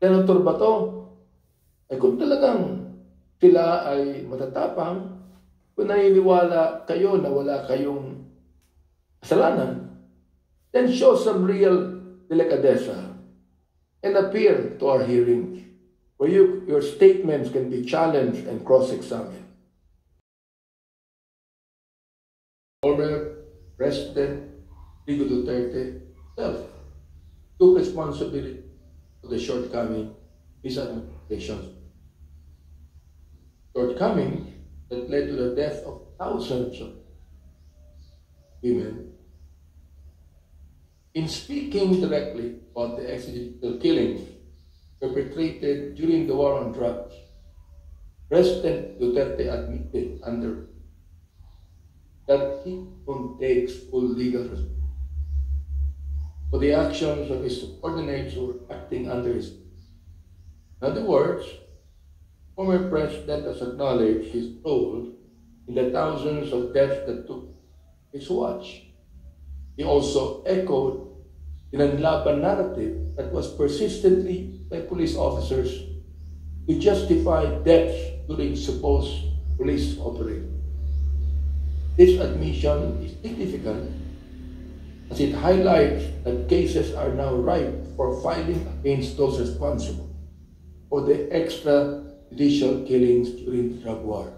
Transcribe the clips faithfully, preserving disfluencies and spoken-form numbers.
Senator ba to? Ay kung talagang sila ay matatapang, kung naniniwala kayo na wala kayong kasalanan, then show some real delicadeza and appear to our hearings where you, your statements can be challenged and cross-examined. Former President Rodrigo Duterte himself took responsibility for the shortcoming of his administration. Shortcoming that led to the death of thousands of women. In speaking directly about the extrajudicial killings perpetrated during the war on drugs, President Duterte admitted under that he takes full legal responsibility for the actions of his subordinates who were acting under his. In other words, former president has acknowledged his role in the thousands of deaths that took his watch. He also echoed the Nanlaban narrative that was persistently by police officers to justify deaths during supposed police operations. This admission is significant as it highlights that cases are now ripe for filing against those responsible for the extrajudicial killings during the drug war.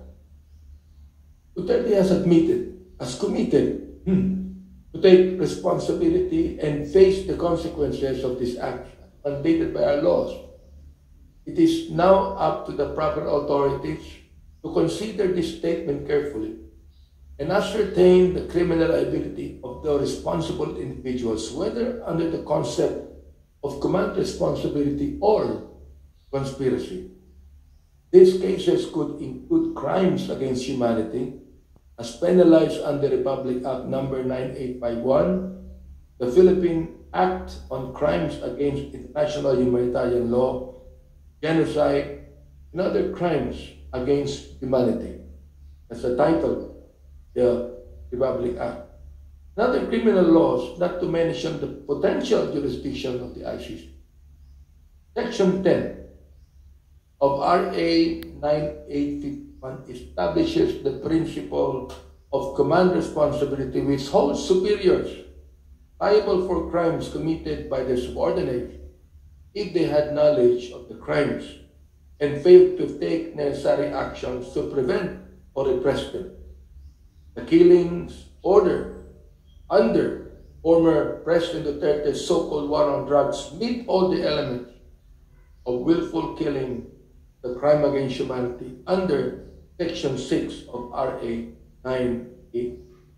Duterte has admitted, has committed hmm, to take responsibility and face the consequences of this act mandated by our laws. It is now up to the proper authorities to consider this statement carefully and ascertain the criminal liability of the responsible individuals, whether under the concept of command responsibility or conspiracy. These cases could include crimes against humanity, as penalized under Republic Act number nine eight five one, the Philippine Act on Crimes Against International Humanitarian Law, genocide, and other crimes against humanity. That's the title. The Republic Act. And other criminal laws, not to mention the potential jurisdiction of the I C C. Section ten of R A nine eight five one establishes the principle of command responsibility, which holds superiors liable for crimes committed by their subordinates if they had knowledge of the crimes and failed to take necessary actions to prevent or repress them. The killings order under former President Duterte's so-called war on drugs meet all the elements of willful killing, the crime against humanity, under Section six of R A nine eight.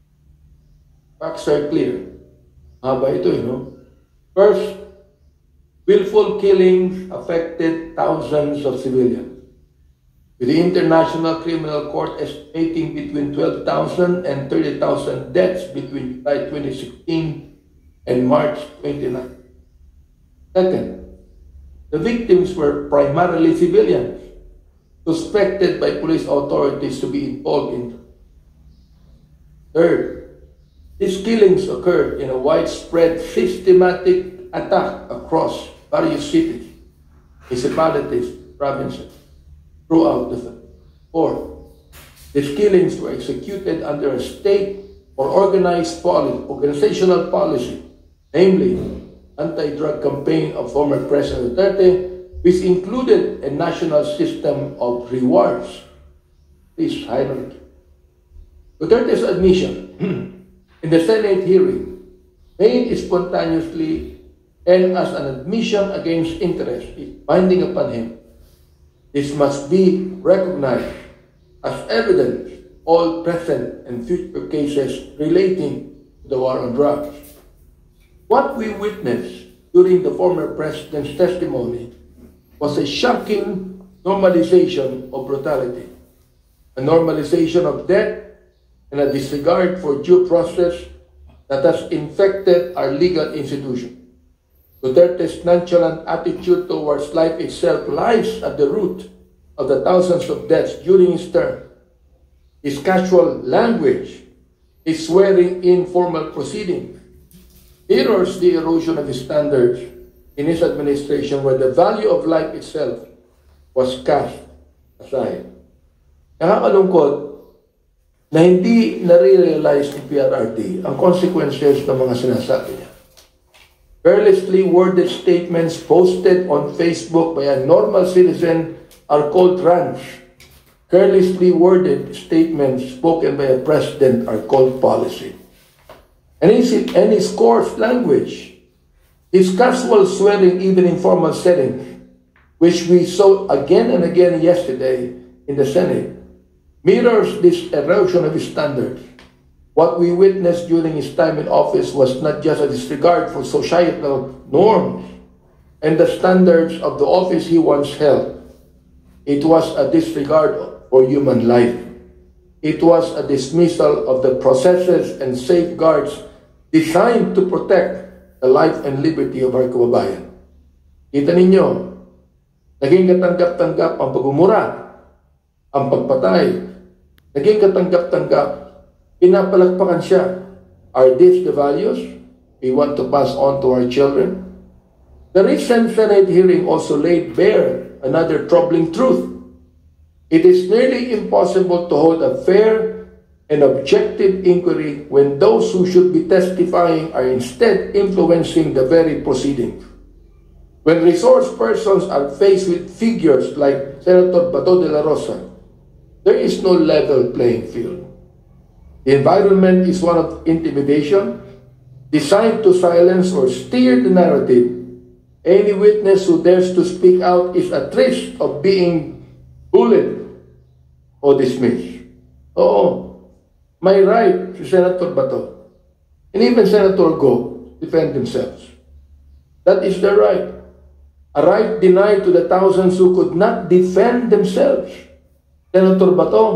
Facts are clear. Haba ito, you know. First, willful killings affected thousands of civilians, with the International Criminal Court estimating between twelve thousand and thirty thousand deaths between July twenty sixteen and March twenty-ninth. Second, the victims were primarily civilians, suspected by police authorities to be involved in. Third, these killings occurred in a widespread, systematic attack across various cities, municipalities, provinces, throughout the country. Fourth, these killings were executed under a state or organized policy, organizational policy, namely anti-drug campaign of former President Duterte, which included a national system of rewards. This hierarchy. Duterte's admission in the Senate hearing, made spontaneously and as an admission against interest, is binding upon him. This must be recognized as evidence all present and future cases relating to the war on drugs. What we witnessed during the former president's testimony was a shocking normalization of brutality, a normalization of death, and a disregard for due process that has infected our legal institution. Duterte's nonchalant attitude towards life itself lies at the root of the thousands of deaths during his term. His casual language, his swearing in formal proceedings, mirrors the erosion of his standards in his administration where the value of life itself was cast aside. Nakakalungkot na hindi nare-realize ng P R R D ang consequences ng mga sinasabi niya. Carelessly worded statements posted on Facebook by a normal citizen are called rants. Carelessly worded statements spoken by a president are called policy. And his, and his coarse language, his casual swearing even in formal settings, which we saw again and again yesterday in the Senate, mirrors this erosion of his standards. What we witnessed during his time in office was not just a disregard for societal norms and the standards of the office he once held. It was a disregard for human life. It was a dismissal of the processes and safeguards designed to protect the life and liberty of our kababayan. Kita ninyo, naging katanggap-tanggap ang pagmumura, ang pagpatay, naging katanggap-tanggap, pinapalakpakan siya. Are these the values we want to pass on to our children? The recent Senate hearing also laid bare another troubling truth. It is nearly impossible to hold a fair and objective inquiry when those who should be testifying are instead influencing the very proceedings. When resource persons are faced with figures like Senator Bato de la Rosa, there is no level playing field. The environment is one of intimidation, designed to silence or steer the narrative. Any witness who dares to speak out is at risk of being bullied or dismissed. Oo, may right si Senator Bato and even Senator Go defend themselves. That is their right. A right denied to the thousands who could not defend themselves. Senator Bato,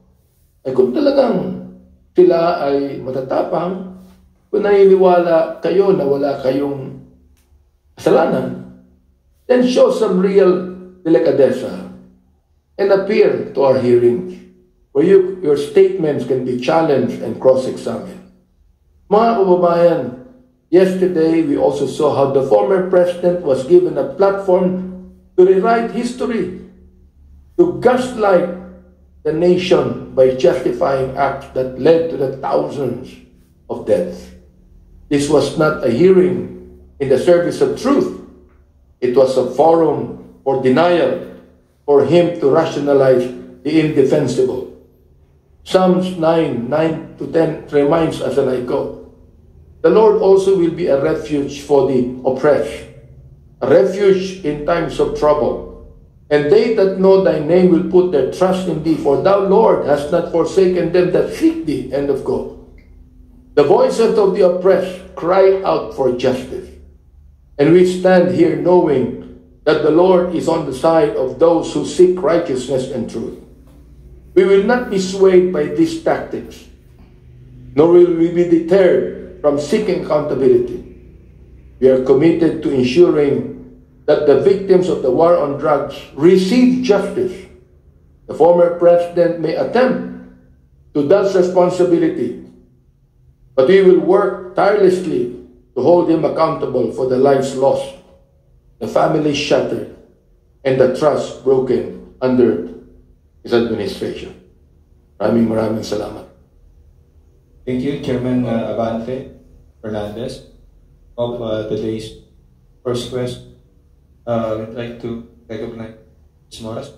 ay kung talagang sila ay matatapang, kung naniniwala kayo na wala kayong kasalanan, then show some real delicadeza and appear to our hearings where you, your statements can be challenged and cross-examined. Mga kababayan, yesterday we also saw how the former president was given a platform to rewrite history, to gaslight the nation by justifying acts that led to the thousands of deaths. This was not a hearing in the service of truth. It was a forum for denial, for him to rationalize the indefensible. Psalms nine, nine to ten reminds us, and I go, the Lord also will be a refuge for the oppressed, a refuge in times of trouble. And they that know thy name will put their trust in thee, for thou, Lord, hast not forsaken them that seek thee. End of quote. The voices of the oppressed cry out for justice. And we stand here knowing that the Lord is on the side of those who seek righteousness and truth. We will not be swayed by these tactics, nor will we be deterred from seeking accountability. We are committed to ensuring that the victims of the war on drugs receive justice. The former president may attempt to dodge responsibility, but we will work tirelessly to hold him accountable for the lives lost, the families shattered, and the trust broken under his administration. Maraming maraming salamat. Thank you, Chairman uh, Abante Fernandez. Of uh, today's first question, uh, I'd like to recognize Miz Moras.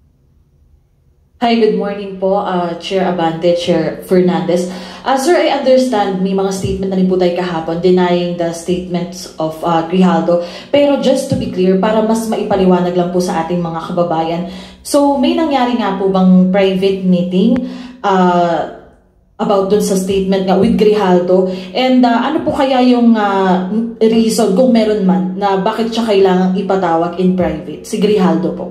Hi, good morning po, uh, Chair Abante, Chair Fernandez. Uh, sir, I understand may mga statement na rin po tayo kahapon denying the statements of uh, Grijaldo. Pero just to be clear, para mas maipaliwanag lang po sa ating mga kababayan, so may nangyari nga po bang private meeting uh, about dun sa statement nga with Grijaldo? And uh, ano po kaya yung uh, reason, kung meron man, na bakit siya kailangang ipatawag in private, si Grijaldo po?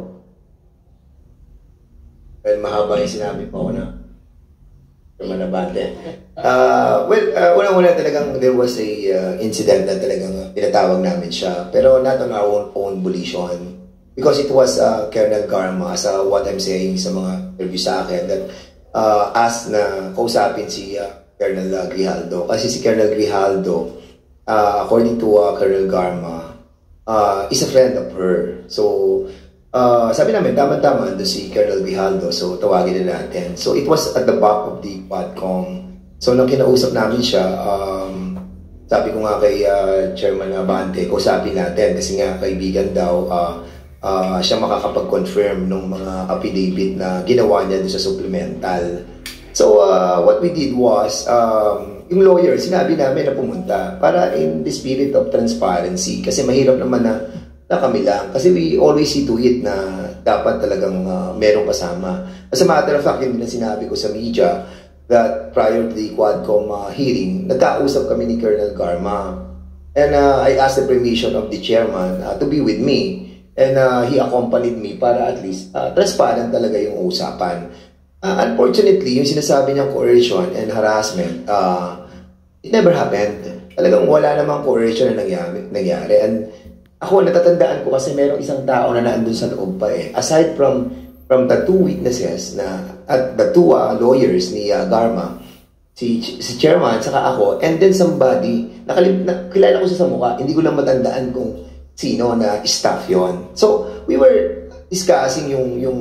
Well, mahaba yung sinabi po ako na Abante. Uh, well, uh, unang-una talagang there was a uh, incident na talagang pinatawag namin siya. Pero not on our own, own volition. Because it was uh, Colonel Garma, as uh, what I'm saying sa mga interview sa akin, that uh, asked na kausapin si uh, Colonel Grijaldo. Kasi si Colonel Grijaldo, uh, according to uh, Colonel Garma, uh, is a friend of her. So, uh, sabi namin, tama-tama, ando si Colonel Grijaldo, so tawagin na natin. So, it was at the back of the Quadcom. So, nang kinausap namin siya, um, sabi ko nga kay uh, Chairman Abante, kausapin natin kasi nga kaibigan daw, uh, uh, siya makakapag-confirm ng mga affidavit na ginawa niya doon sa supplemental. So, uh, what we did was, um, yung lawyer, sinabi namin na pumunta para in the spirit of transparency kasi mahirap naman na, na kami lang kasi we always see to it na dapat talagang uh, merong kasama. As a matter of fact, yun din ang sinabi ko sa media that prior to the Quadcom uh, hearing, nagkausap kami ni Colonel Garma and uh, I asked the permission of the chairman uh, to be with me and uh, he accompanied me para at least uh, transparent talaga yung usapan. Uh, unfortunately, yung sinasabi niyang coercion and harassment, uh, it never happened. Talagang wala namang coercion na nangyari. nangyari. And ako, natatandaan ko kasi merong isang tao na naandun sa loob pa eh. Aside from from the two witnesses na at the two uh, lawyers ni uh, Garma, si, si chairman, saka ako, and then somebody, nakalim, na, kilala ko siya sa mukha, hindi ko lang matandaan kung sino na staff yon. So, we were discussing yung yung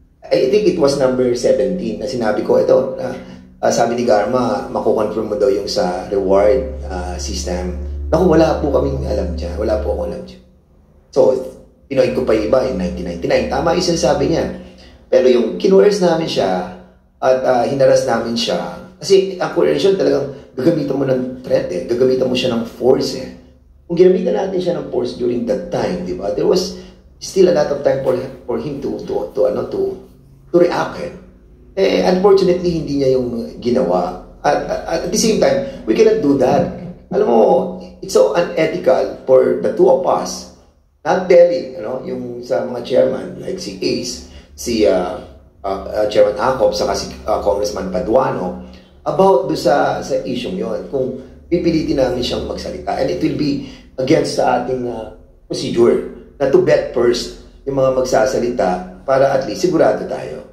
I think it was number seventeen na sinabi ko ito na uh, sabi ni Garma mako-confirm mo daw yung sa reward uh, system. Naku, wala po kaming alam dyan. Wala po akong alam dyan. So, pinoy ko pa iba in nineteen ninety-nine. Tama yung sinasabi niya. Pero yung kinuers namin siya at uh, hinaras namin siya kasi ang coercion talagang gagamitan mo ng threat eh. Gagamitan mo siya ng force eh. Kung ginamitan natin siya ng force during that time, di ba? There was still a lot of time for, for him to, to, to, ano, to, to react eh. Eh, unfortunately, hindi niya yung ginawa. At, at, at the same time, we cannot do that. Alam mo, it's so unethical for the two of us not telling, you know, yung sa mga chairman, like si Ace, si uh, uh, uh, Chairman Acop, saka si uh, Congressman Paduano, about do sa, sa issue yon kung pipilitin namin siyang magsalita. And it will be against sa ating uh, procedure na to bet first yung mga magsasalita para at least sigurado tayo.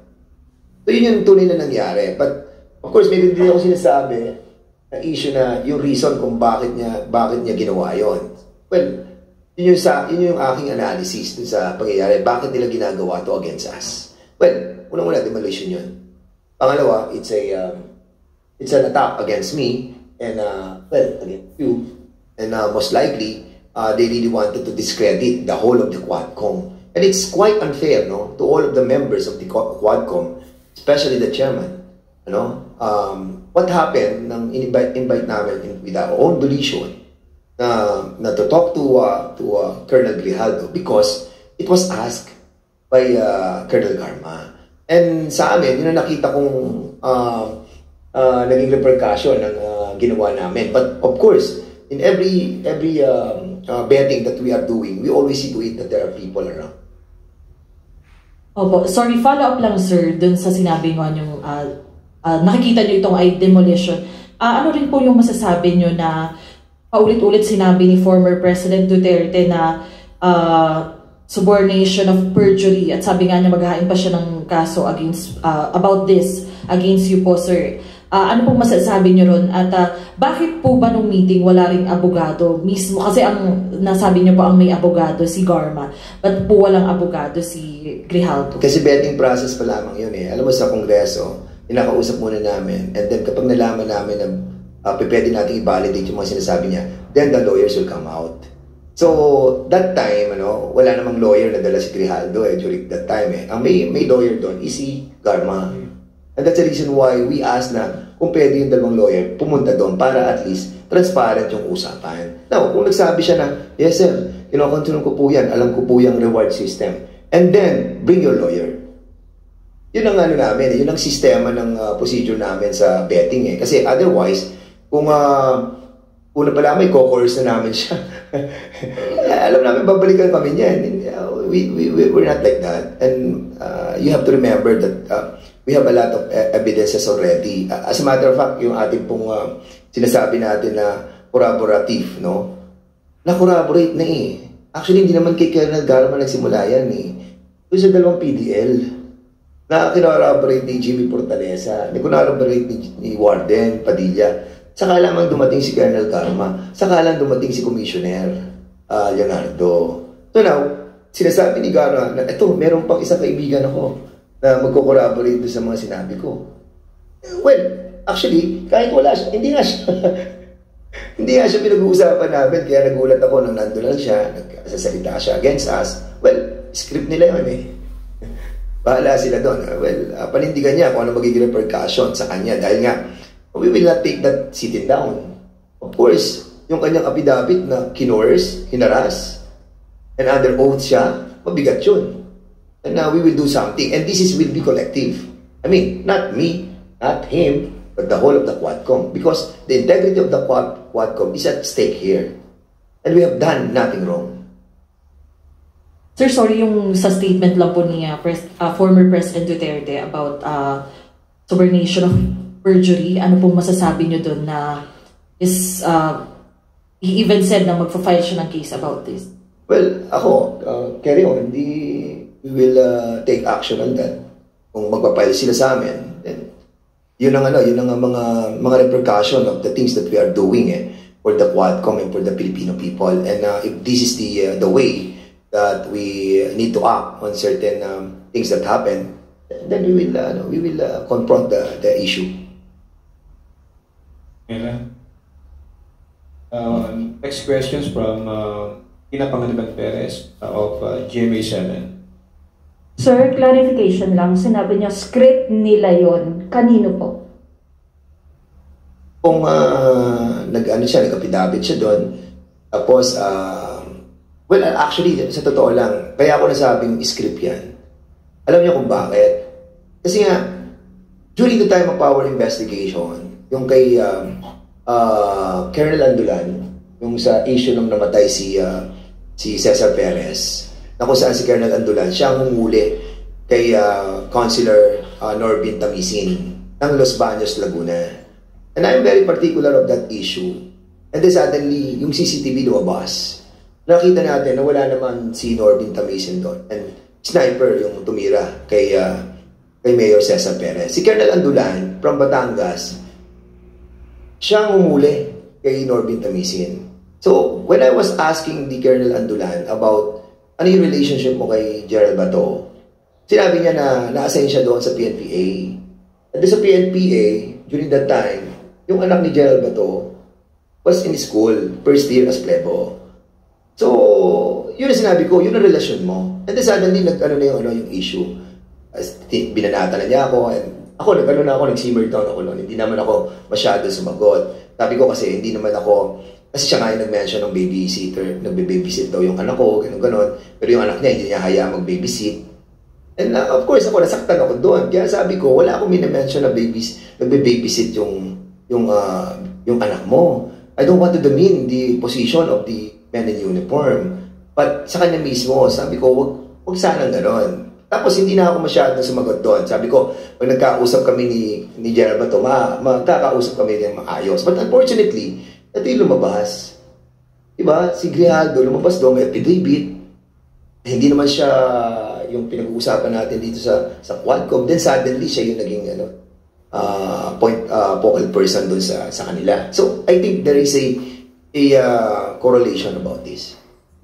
So yun yung tunay na nangyari. But of course, may din ako sinasabi na issue na yung reason kung bakit niya bakit niya ginawa yon. Well, yun yung, sa, yun yung aking analysis dun sa pangyayari. Bakit nila ginagawa to against us? Well, unang-una, demolition yun. Pangalawa, it's a um, it's an attack against me and uh, well, against you. And uh, most likely, uh, they really wanted to discredit the whole of the Quadcom. And it's quite unfair, no, to all of the members of the Quadcom, especially the chairman. You know, um, what happened nang invite invite namin in, with our own volition na, na to talk to uh, to uh, Colonel Grijaldo because it was asked by uh, Colonel Garma. And sa amin, yun ang nakita kong uh, uh, naging repercussion ng uh, ginawa namin. But of course, in every every um, uh, betting that we are doing, we always see to it that there are people around. Opo, sorry, follow up lang sir dun sa sinabi mo yung uh, uh, nakikita nyo itong ay demolition. Uh, ano rin po yung masasabi nyo na paulit-ulit sinabi ni former President Duterte na uh, subornation of perjury at sabi nga niya maghahain pa siya ng kaso against uh, about this against you po sir. Uh, ano pong masasabi niyo ron at uh, bakit po ba nung meeting wala ring abogado mismo kasi ang nasabi niyo po ang may abogado si Garma but po walang abogado si Grijaldo? Kasi betting process pa lamang yun eh. Alam mo sa Kongreso, inakausap muna namin and then kapag nalaman namin na uh, pwede natin i-validate yung mga sinasabi niya, then the lawyers will come out. So, that time, ano, wala namang lawyer na dala si Grijaldo eh, during that time eh. Ang may, may lawyer doon is si Garma. And that's the reason why we asked na kung pwede yung dalawang lawyer pumunta doon para at least transparent yung usapan. Now, kung nagsabi siya na, yes sir, kinokontrol ko po yan, alam ko po yung reward system. And then, bring your lawyer. Yun ang ano namin, yun ang sistema ng uh, procedure namin sa betting eh. Kasi otherwise, kung uh, una pala may co-coerce na namin siya. Alam namin, babalikan kami niyan. We, we, we, we're not like that. And uh, you have to remember that uh, we have a lot of evidences already. Uh, as a matter of fact, yung ating pong uh, sinasabi natin na corroborative, no? Na-corroborate na eh. Actually, hindi naman kay Colonel Garma nagsimula yan eh. Ito sa dalawang P D L na kinorroborate ni Jimmy Fortaleza, na kinorroborate ni, ni Warden Padilla. Saka lamang dumating si Colonel Garma, saka lang dumating si Commissioner. uh, Leonardo. So now, sinasabi ni Garma na ito, meron pang isang kaibigan ako na magko-corroborate sa mga sinabi ko. Well, actually, kahit wala siya, hindi nga siya, hindi nga siya pinag-uusapan namin, kaya nagulat ako nang nandun lang siya, nagsasalita siya against us. Well, script nila yun eh. Bahala sila doon. Well, uh, panindigan niya kung ano magiging repercussion sa kanya dahil nga, we will not take that sitting down. Of course, yung kanyang affidavit na kinores, hinaras, and under oath siya, mabigat yun. And now we will do something. And this is will be collective. I mean, not me, not him, but the whole of the Quadcom. Because the integrity of the Quad, Quadcom is at stake here. And we have done nothing wrong. Sir, sorry yung sa statement lang po ni uh, pres uh, former President Duterte about uh, subornation of perjury. Ano pong masasabi nyo doon na is, uh, he even said na magpa-file siya ng case about this? Well, ako, uh, carry on, hindi, we will uh, take action on that. Kung magpapile sila sa amin, then yun ang ano, yun ang mga mga repercussion of the things that we are doing eh, for the Quadcom and for the Filipino people. And uh, if this is the uh, the way that we need to act on certain um, things that happen, then we will uh, we will uh, confront the the issue. Yeah. Uh, next questions from uh, Ina Pangaliban Perez uh, of uh, G M A seven. Sir, clarification lang. Sinabi niya, script nila yon. Kanino po? Kung uh, nag-ano siya, nag-affidavit siya doon, tapos, uh, well, actually, sa totoo lang, kaya ako nasabing script yan. Alam niyo kung bakit? Kasi nga, during the time of our investigation, yung kay um, uh, Colonel Andulan, yung sa issue nung namatay si, uh, si Cesar Perez, na kung saan si Colonel Andulan, siya ang humuli kay uh, Councilor uh, Norbin Tamisin ng Los Baños, Laguna. And I'm very particular of that issue. And then suddenly, yung C C T V lumabas. Nakita natin na wala naman si Norbin Tamisin doon. And sniper yung tumira kay, uh, kay Mayor Cesar Perez. Si Colonel Andulan from Batangas, siya ang humuli kay Norbin Tamisin. So, when I was asking the Colonel Andulan about ano yung relationship mo kay Gerald Bato, sinabi niya na na-assign siya doon sa P N P A. At sa P N P A, during that time, yung anak ni Gerald Bato was in school, first year as plebo. So, yun ang sinabi ko, yun ang relasyon mo. And then suddenly, nag-ano na yung, ano, yung issue. As, binanata na niya ako, and ako, nag-ano na ako, nag-simmer down ako noon. Hindi naman ako masyado sumagot. Sabi ko kasi, hindi naman ako, kasi siya nga yung nag-mention ng babysitter, nagbe-babysit daw yung anak ko, gano'n-gano'n. Pero yung anak niya, hindi niya hayaan mag-babysit. And uh, of course, ako, nasaktan ako doon. Kaya sabi ko, wala akong mina-mention na babies, nagbe-babysit yung, yung, uh, yung anak mo. I don't want to demean the position of the men in uniform. But sa kanya mismo, sabi ko, wag, wag sanang gano'n. Tapos hindi na ako masyadong sumagot doon. Sabi ko, pag nagkausap kami ni, ni General Bato, ma, magkakausap kami ng maayos. But unfortunately, ito yung lumabas. Diba? Si Grijaldo lumabas doon, may affidavit. Eh, hindi naman siya yung pinag-uusapan natin dito sa sa Quadcom. Then suddenly, siya yung naging ano, uh, point, uh, focal person doon sa, sa kanila. So, I think there is a, a uh, correlation about this.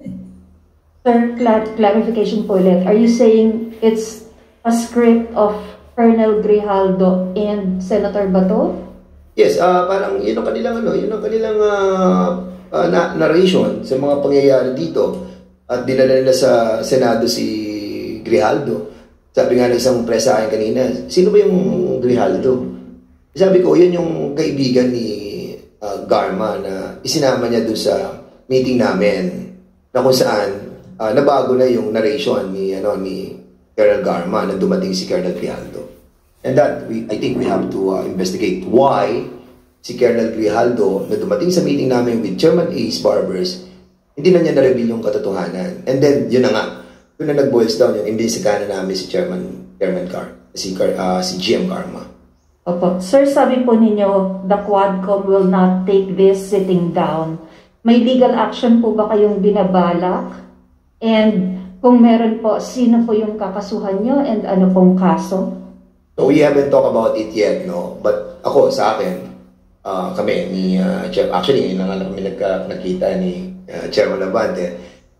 Sir, clar clarification po ulit. Are you saying it's a script of Colonel Grijaldo and Senator Bato? Yes, uh, parang yun ang kanilang ano, yun ang kanilang uh, uh, na narration sa mga pangyayari dito. At dinala nila sa Senado si Grijaldo. Sabi nga ng isang press sa akin kanina, sino ba yung Grijaldo? Sabi ko, yun yung kaibigan ni uh, Garma na isinama niya doon sa meeting namin na kung saan uh, nabago na yung narration ni ano ni Colonel Garma na dumating si Colonel Grijaldo. And that, we, I think we have to uh, investigate why si Colonel Grijaldo na dumating sa meeting namin with Chairman Ace Barbers, hindi na niya na-reveal yung katotohanan. And then, yun na nga, yun na nag-boils down yun, imbestigahan na namin si Chairman, Chairman Car, si, uh, si G M Garma. Opo. Sir, sabi po ninyo, the Quadcom will not take this sitting down. May legal action po ba kayong binabalak? And kung meron po, sino po yung kakasuhan nyo and ano pong kaso? So we haven't talked about it yet, no? But ako, sa akin, uh, kami, ni uh, Chef, actually, ngayon lang kami nagka, nakita ni uh, Chairman Abante.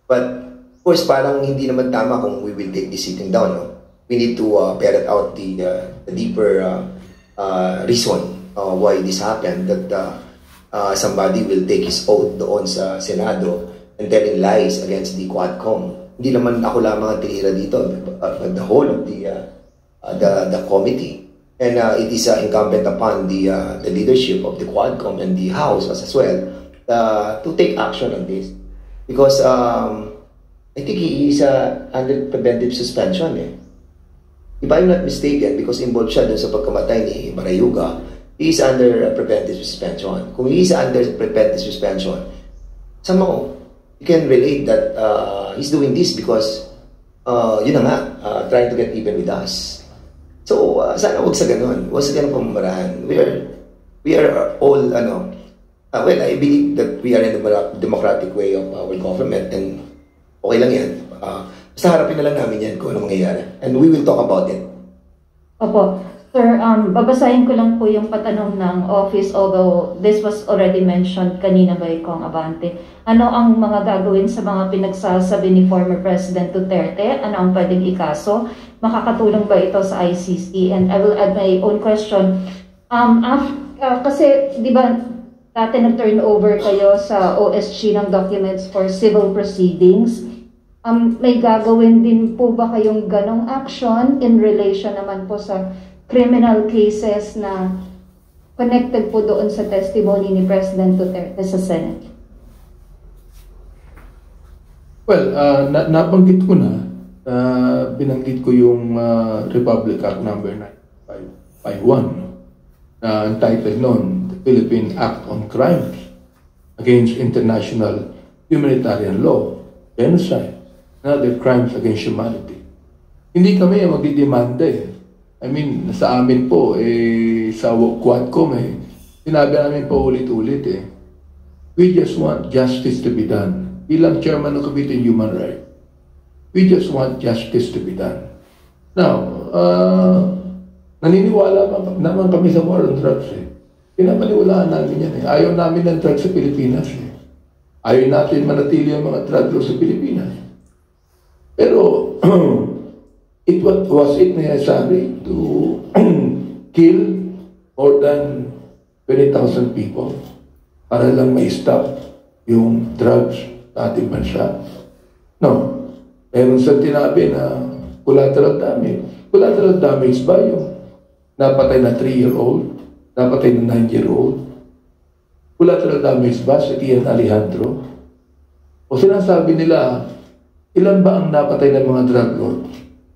But, of course, parang hindi naman tama kung we will take this sitting down, no? We need to uh, ferret out the, uh, the deeper uh, uh, reason uh, why this happened, that uh, uh, somebody will take his oath doon sa Senado and telling lies against the Quadcom. Hindi naman ako lamang ang tinira dito, uh, the whole of the, uh, uh, the, the committee. And uh, it is uh, incumbent upon the, uh, the leadership of the Quadcom and the House as well uh, to take action on this. Because um, I think he is uh, under preventive suspension eh. If I'm not mistaken, because involved siya dun sa pagkamatay ni Marayuga, he is under uh, preventive suspension. Kung he is under preventive suspension, somehow, you can relate that uh, he's doing this because, uh, yun na nga, uh, trying to get even with us. So, uh, sana huwag sa ganun. Huwag sa ganun pamamarahan. We are, we are all, ano, uh, well, I believe that we are in a democratic way of our government and okay lang yan. Uh, Basta harapin na lang namin yan kung ano mangyayari. And we will talk about it. Opo. Sir, um, babasahin ko lang po yung patanong ng office, although this was already mentioned kanina by Kong Abante. Ano ang mga gagawin sa mga pinagsasabi ni former President Duterte? Ano ang pwedeng ikaso? Makakatulong ba ito sa I C C? And I will add my own question. Um, af, uh, kasi, di ba, dati nag-turn over kayo sa O S G ng documents for civil proceedings. Um, may gagawin din po ba kayong ganong action in relation naman po sa criminal cases na connected po doon sa testimony ni President Duterte sa Senate? Well, uh, na nabanggit ko na, uh, binanggit ko yung uh, Republic Act number nine five five one na uh, entitled noon, the Philippine Act on Crimes Against International Humanitarian Law, Genocide, and other crimes against humanity. Hindi kami magdidemanda eh. I mean, sa amin po, eh, sa Quadcom eh, sinabi namin po ulit-ulit eh, we just want justice to be done. Bilang chairman ng Committee on Human Rights, we just want justice to be done. Now, uh, naniniwala naman kami sa war on drugs eh. Pinapaniwalaan namin yan eh. Ayaw namin ng drugs sa Pilipinas eh. Ayaw natin manatili ang mga drugs sa Pilipinas. Pero, it was, was it necessary to kill more than twenty thousand people para lang ma-stop yung drugs sa ating bansa? No. Meron sa tinabi na collateral damage. Collateral damage ba yung napatay na three-year-old, napatay na nine-year-old? Collateral damage ba sa Ian Alejandro? O sinasabi nila, ilan ba ang napatay ng mga drug lords?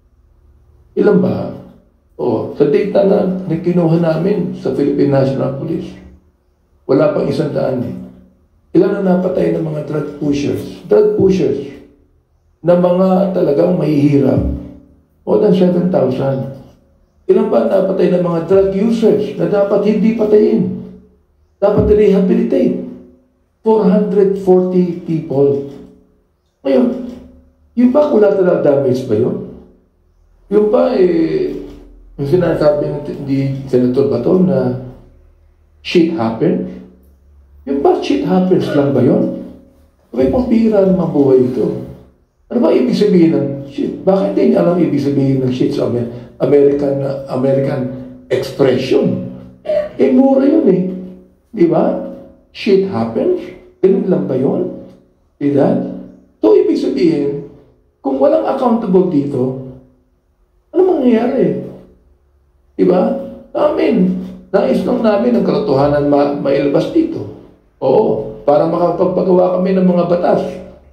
Ilan ba? O, sa data na nakinuha namin sa Philippine National Police, wala pang isang daan eh. Ilan ang napatay ng mga drug pushers? Drug pushers na mga talagang mahihirap. More than seven thousand. Ilan ba ang napatay ng mga drug users na dapat hindi patayin? Dapat rehabilitate. four hundred forty people. Ngayon, yung ba collateral damage ba yun? Yung ba, eh, yung sinasabi ni Senator Bato na shit happens? Yung ba shit happens lang ba yun? May pambira ng mga buhay ito. Ano ba ibig sabihin ng shit? Bakit hindi niya alam ibig sabihin ng shit sa American, uh, American expression? Eh, mura yun eh. Di ba? Shit happens? Ganun lang ba yun? Diba? So, ibig sabihin, kung walang accountable dito, ano mangyayari? Diba? Amin. Nais lang namin ang katotohanan ma mailabas dito. Oo. Para makapagpagawa kami ng mga batas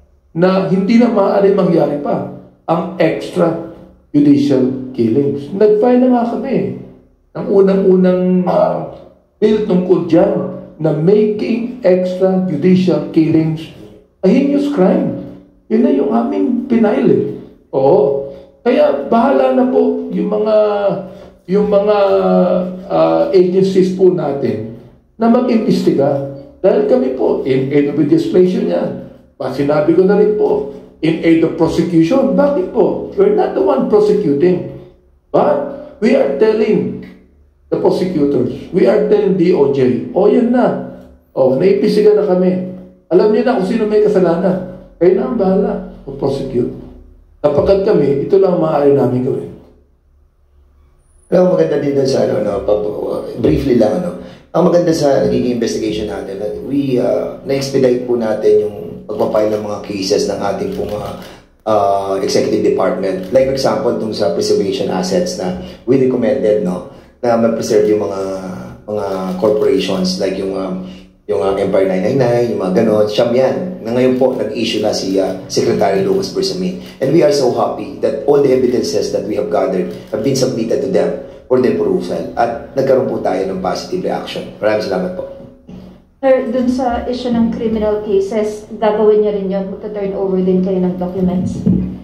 na hindi na maaari mangyari pa ang extrajudicial killings. Nag-file na nga kami ang unang-unang uh, bill tungkol dyan na making extrajudicial killings a heinous crime. Yun na yung aming pinail. Oo. Kaya bahala na po yung mga yung mga uh, agencies po natin na mag-imbestiga. Dahil kami po, in aid of legislation yan. Sinabi ko na rin po, in aid of prosecution. Bakit po? We're not the one prosecuting. But we are telling the prosecutors, we are telling D O J, o yan na. O, naimbestiga na kami. Alam niyo na kung sino may kasalanan. Kayo na ang bahala. prosecute. Kapagkat kami, ito lang ang maaari namin gawin. Alam, maganda din doon sa, ano, no, briefly lang, ano, ang maganda sa nagiging investigation natin, we, uh, na-expedite po natin yung pagpapile ng mga cases ng ating pong uh, uh, executive department. Like, for example, itong sa preservation assets na we recommended, no, na mag-preserve yung mga mga corporations like yung um, yung uh, Empire nine ninety-nine, yung mga ganon, siyam yan. Na ngayon po, nag-issue na si uh, Secretary Lucas Bersamin. And we are so happy that all the evidences that we have gathered have been submitted to them for their perusal. At nagkaroon po tayo ng positive reaction. Maraming salamat po. Sir, dun sa issue ng criminal cases, gagawin niyo rin yun? Magta-turn over din kayo ng documents?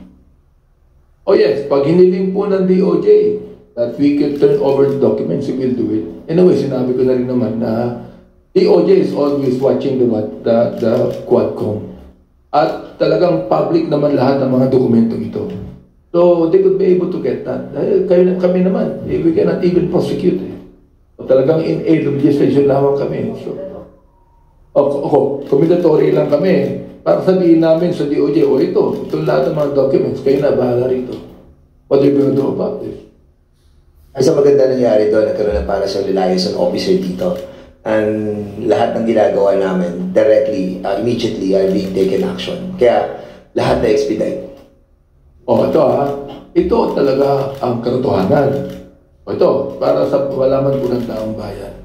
Oh yes, pag hiniling po ng D O J that we can turn over the documents, we will do it. Anyway, sinabi ko na rin naman na D O J is always watching the, the, the Quadcom. At talagang public naman lahat ng mga dokumentong ito. So, they could be able to get that. Dahil kayo, kami naman, eh, we cannot even prosecute. Eh. So, talagang in aid of legislation lamang kami. So, ako, ako, commitatory lang kami. Para sabihin namin sa D O J, o ito, ito lahat ng mga documents, kayo na bahala rito. What are you going to do about this? Ang sa maganda nangyari doon, nagkaroon ng para sa liaison officer dito. And lahat ng ginagawa namin directly, uh, immediately are being taken action. Kaya lahat na expedite. O ito ha, ito talaga ang katotohanan. O ito, para sa malaman po ng taong bayan.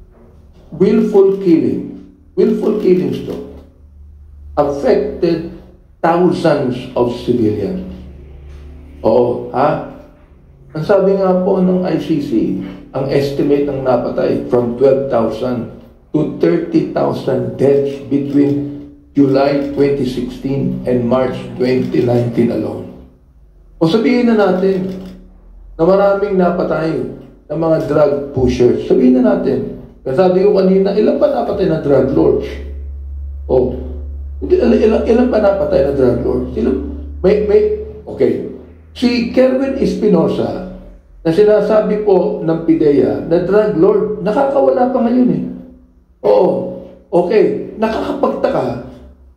Willful killing, willful killings to, affected thousands of civilians. Oo, ha? Ang sabi nga po ng I C C, ang estimate ng napatay from twelve thousand to thirty thousand deaths between July twenty sixteen and March twenty nineteen alone. O sabihin na natin na maraming napatay ng mga drug pushers. Sabihin na natin. Kasabi ko kanina, ilan pa napatay na drug lords? O, ilan, ilan pa napatay na drug lords? Ilan? May, may, okay. Si Kerwin Espinosa, na sinasabi po ng PIDEA na drug lord, nakakawala pa ngayon eh. Oo, okay, nakakapagtaka.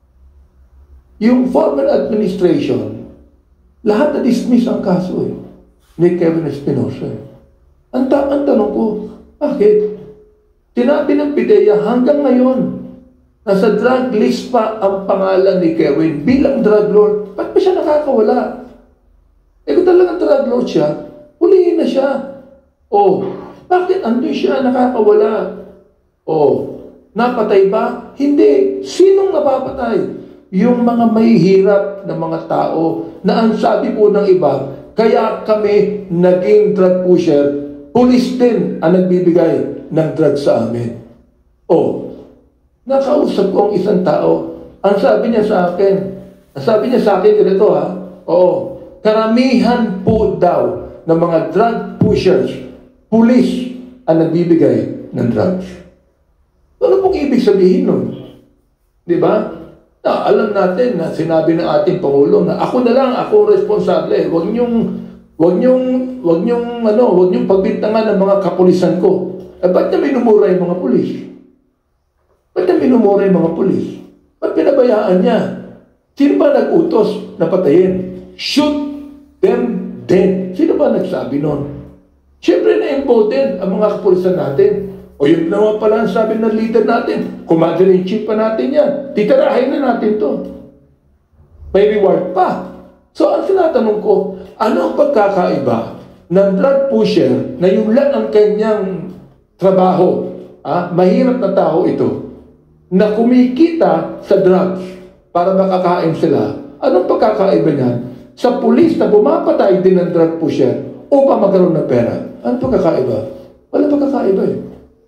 Yung former administration, lahat na dismiss ang kaso eh, ni Kerwin Espinosa. Eh. Ang, ta ang tanong ko, bakit? Sinabi ng PIDEA hanggang ngayon, nasa drug list pa ang pangalan ni Kerwin bilang drug lord. Ba't pa siya nakakawala? Eh kung talagang drug lord siya, hulihin na siya. Oh, bakit andun siya nakakawala? Oh, napatay ba? Hindi. Sinong napapatay? Yung mga mahihirap na mga tao na ang sabi po ng iba, kaya kami naging drug pusher, pulis din ang nagbibigay ng drug sa amin. Oh, nakausap ko ang isang tao. Ang sabi niya sa akin, ang sabi niya sa akin ganito ha, oh, karamihan po daw ng mga drug pushers, pulis ang nagbibigay ng drugs. Ano pong ibig sabihin nun? Di ba? Na, alam natin na sinabi ng ating Pangulo na ako na lang, ako responsable. Huwag niyong, huwag niyong, huwag niyong, ano, huwag niyong pagbintangan ng mga kapulisan ko. Eh, ba't niya minumura yung mga pulis? Ba't niya minumura yung mga pulis? Ba't pinabayaan niya? Sino ba nag-utos na patayin? Shoot them dead. Sino ba nagsabi nun? Siyempre na-embolden ang mga kapulisan natin. O yun naman pala ang sabi ng leader natin. Commander-in-chief pa natin yan. Titirahin na natin to. May reward pa. So ang tinatanong ko, ano ang pagkakaiba ng drug pusher na yung lang ang kanyang trabaho, ah, mahirap na tao ito, na kumikita sa drugs para makakain sila. Anong pagkakaiba niyan? Sa pulis na bumapatay din ng drug pusher upang magkaroon ng pera. Ano pagkakaiba? Wala pagkakaiba eh.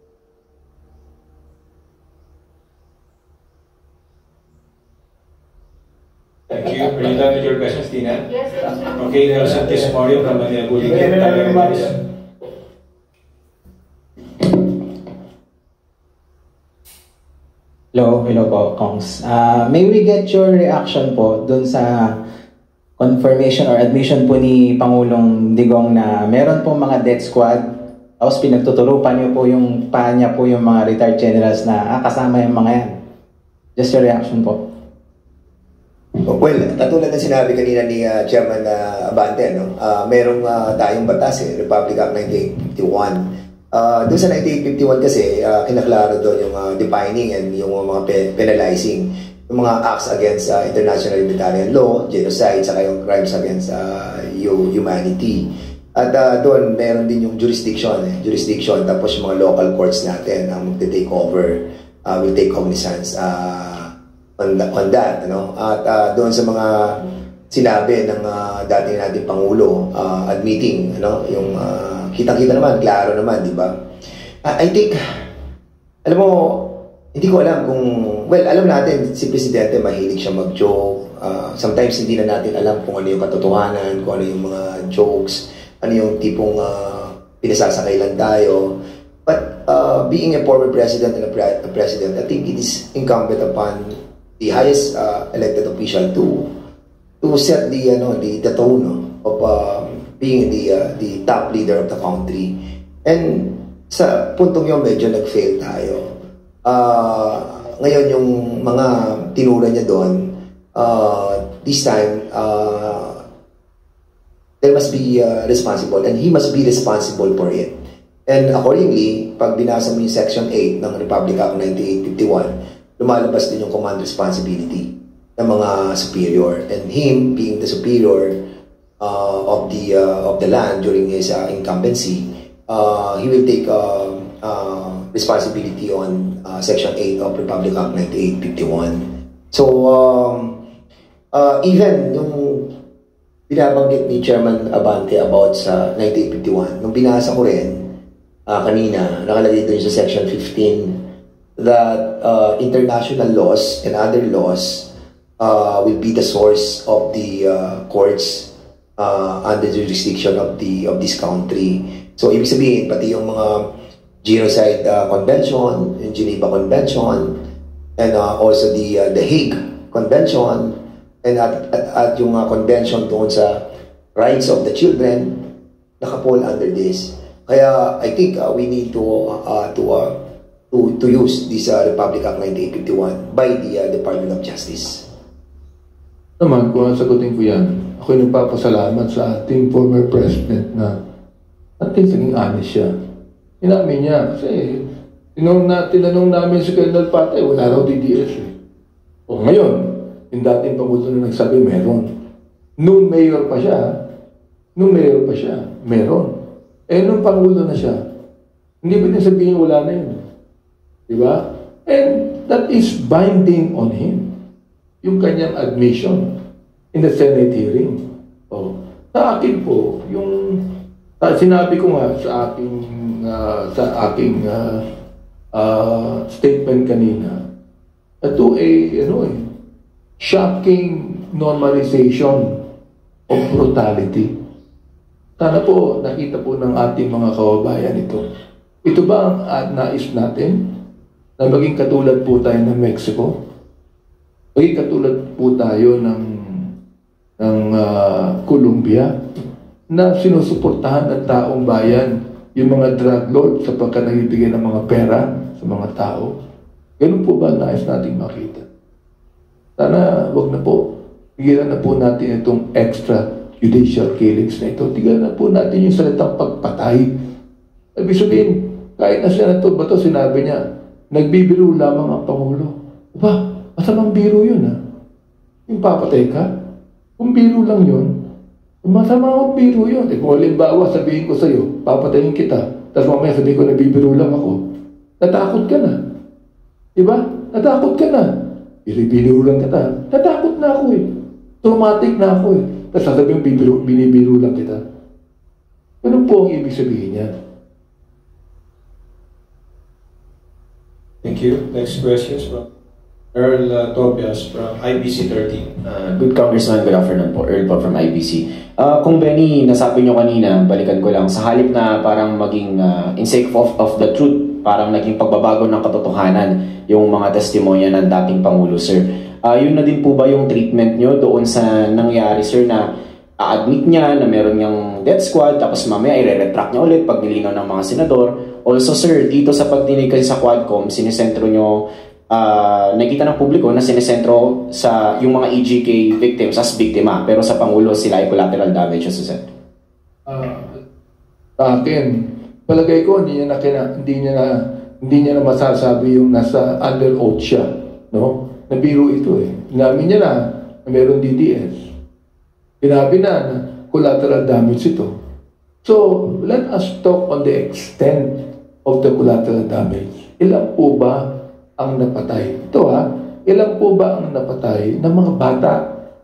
Thank you. Are you done with your questions, Tina? Yes, yes. Okay, Nelson Tismorio from Manila Bulletin. Hello, hello po, Kongs. Uh, may we get your reaction po dun sa confirmation or admission po ni Pangulong Digong na meron po mga death squad, tapos pinagtuturupan niyo po yung pa niya po yung mga retired generals na ah, kasama yung mga yan. Just your reaction po. Well, katulad ng sinabi kanina ni uh, Chairman uh, Abante, no? uh, merong uh, tayong batas, eh, Republic Act nineteen fifty-one. Uh, doon sa nineteen fifty-one kasi, uh, kinaklaro doon yung uh, defining and yung uh, mga pe- penalizing, yung mga acts against uh, international humanitarian law, genocide, saka yung crimes against uh, humanity. At uh, doon, meron din yung jurisdiction, eh, jurisdiction, tapos yung mga local courts natin ang uh, mag-take over, uh, will take cognizance uh, on, the, on that. Ano? At uh, doon sa mga sinabi ng uh, dating nating Pangulo, uh, admitting, ano, yung uh, kitang-kita naman, klaro naman, di ba? Uh, I think, alam mo, hindi ko alam kung, well, alam natin, si Presidente mahilig siya mag-joke. Uh, sometimes hindi na natin alam kung ano yung katotohanan, kung ano yung mga jokes, ano yung tipong uh, pinasasakay lang tayo. But uh, being a former president and a, pre- a president, I think it is incumbent upon the highest uh, elected official to to set the ano the, the tone of uh, being the uh, the top leader of the country. And sa puntong yun medyo nag-fail tayo. Uh, ngayon yung mga tinura niya doon, uh, this time uh, there must be uh, responsible and he must be responsible for it. And accordingly, pag binasa mo yung Section eight ng Republic Act nineteen fifty-one, lumalabas din yung command responsibility ng mga superior, and him being the superior uh, of the uh, of the land during his uh, incumbency, uh, he will take uh, uh, responsibility on uh, Section eight of Republic Act nineteen fifty-one. So um, uh, even yung binabanggit ni Chairman Abante about sa nineteen fifty-one, nung binasa ko rin uh, kanina, nakalagay doon sa Section fifteen that uh, international laws and other laws uh, will be the source of the uh, courts uh, under the jurisdiction of the of this country. So ibig sabihin pati yung mga Genocide uh, Convention, yung Geneva Convention, and uh, also the uh, the Hague Convention, and at, at, at yung uh, convention doon sa rights of the children nakapol under this. Kaya I think uh, we need to uh, to uh, to to use this uh, Republic Act nineteen fifty-one by the uh, Department of Justice. Naman, kung sagutin ko yan, ako'y nagpapasalamat sa ating former president na ating saging honest siya. Inamin niya kasi tinanong, na, tinanong namin si Colonel Patay, wala raw D D S eh. O ngayon, yung dating Pangulo na nagsabi, meron. Nung mayor pa siya, nung mayor pa siya, meron. Eh, nung Pangulo na siya, hindi ba niya sabihin wala na yun? Diba? And that is binding on him. Yung kanyang admission in the Senate hearing. Oh. Sa akin po, yung uh, sinabi ko nga sa aking uh, sa aking uh, uh, statement kanina, ito ay ano eh, shocking normalization of brutality. Sana po nakita po ng ating mga kababayan ito. Ito ba ang uh, nais natin? Na maging katulad po tayo ng Mexico, maging katulad po tayo ng, ng uh, Colombia, na sinusuportahan ng taong bayan yung mga drug lord sapagkat nagbibigay ng mga pera sa mga tao. Ganun po ba nais nating makita? Sana wag na po. Tigilan na po natin itong extra judicial killings na ito. Tigilan na po natin yung salitang pagpatay. Ibig sabihin, kahit na siya na ito, ba ito, sinabi niya, nagbibiro lamang ang Pangulo. Ba, masamang biro yun ha. Yung papatay ka, kung biro lang yun, masamang biro yun. Eh kung halimbawa sabihin ko sa'yo, papatayin kita, tapos mamaya sabihin ko nagbibiro lang ako, natakot ka na. Diba? Natakot ka na. Binibiro lang kita. Natakot na ako eh. Traumatic na ako eh. Tapos sasabihin, binibiro, binibiro lang kita. Ganun po ang ibig sabihin niya. Thank you. Next question is from Earl uh, Tobias from I B C thirteen. Uh, good Congressman, good afternoon po. Earl po from I B C. Uh, kung Benny, nasabi nyo kanina, balikan ko lang, sa halip na parang maging uh, in sake of, of the truth, parang naging pagbabago ng katotohanan yung mga testimonya ng dating Pangulo, sir. Uh, yun na din po ba yung treatment nyo doon sa nangyari, sir, na a-admit niya na meron niyang death squad, tapos mamaya i-retract niya ulit pag nilinaw ng mga senador. Also, sir, dito sa pagdinig kasi sa Quadcom, sinisentro nyo uh, nakikita ng publiko na sinesentro sa yung mga E G K victims as biktima, pero sa Pangulo sila ay collateral damage assessment. Uh, sa akin, palagay ko hindi niya na kina, hindi niya na hindi niya na masasabi yung nasa under oath siya, no? Nabiro ito eh. Inamin niya na na meron D D S. Sinabi na na collateral damage ito. So, let us talk on the extent of the collateral damage. Ilan po ba ang napatay? Ito ha, ilan po ba ang napatay ng mga bata?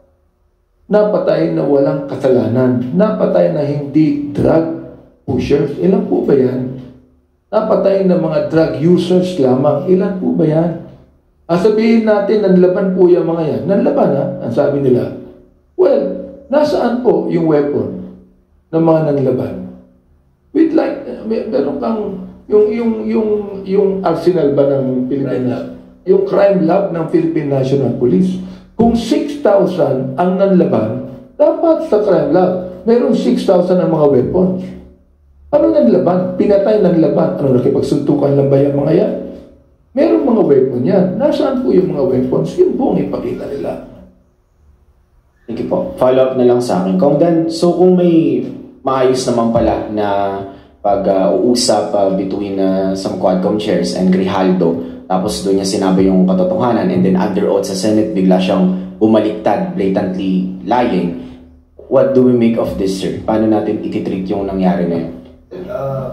Napatay na walang kasalanan. Napatay na hindi drug pushers. Ilan po ba yan? Napatay na mga drug users lamang. Ilan po ba yan? Ah, sabihin natin, nanlaban po yung mga yan. Nanlaban ha? Ang sabi nila. Well, nasaan po yung weapon ng mga nanlaban? With like, may, meron kang, yung, yung, yung, yung arsenal ba ng Pilipinas? Yung crime lab ng Philippine National Police. Kung six thousand ang nanlaban, dapat sa crime lab, meron six thousand ang mga weapons. Ano nanlaban? Pinatay nanlaban. Ano, nakipagsuntukan lang ba yung mga yan? Meron mga weapon yan. Nasaan po yung mga weapons? Yun po ang ipakita nila. Thank you po. Follow up na lang sa akin. Kung then, so kung may maayos naman pala na pag-uusap uh, uh, between uh, some Quadcom chairs and Grijaldo, tapos doon niya sinabi yung katotohanan, and then under oath sa Senate, bigla siyang bumaliktad, blatantly lying. What do we make of this, sir? Paano natin ititreat yung nangyari na yun? Uh,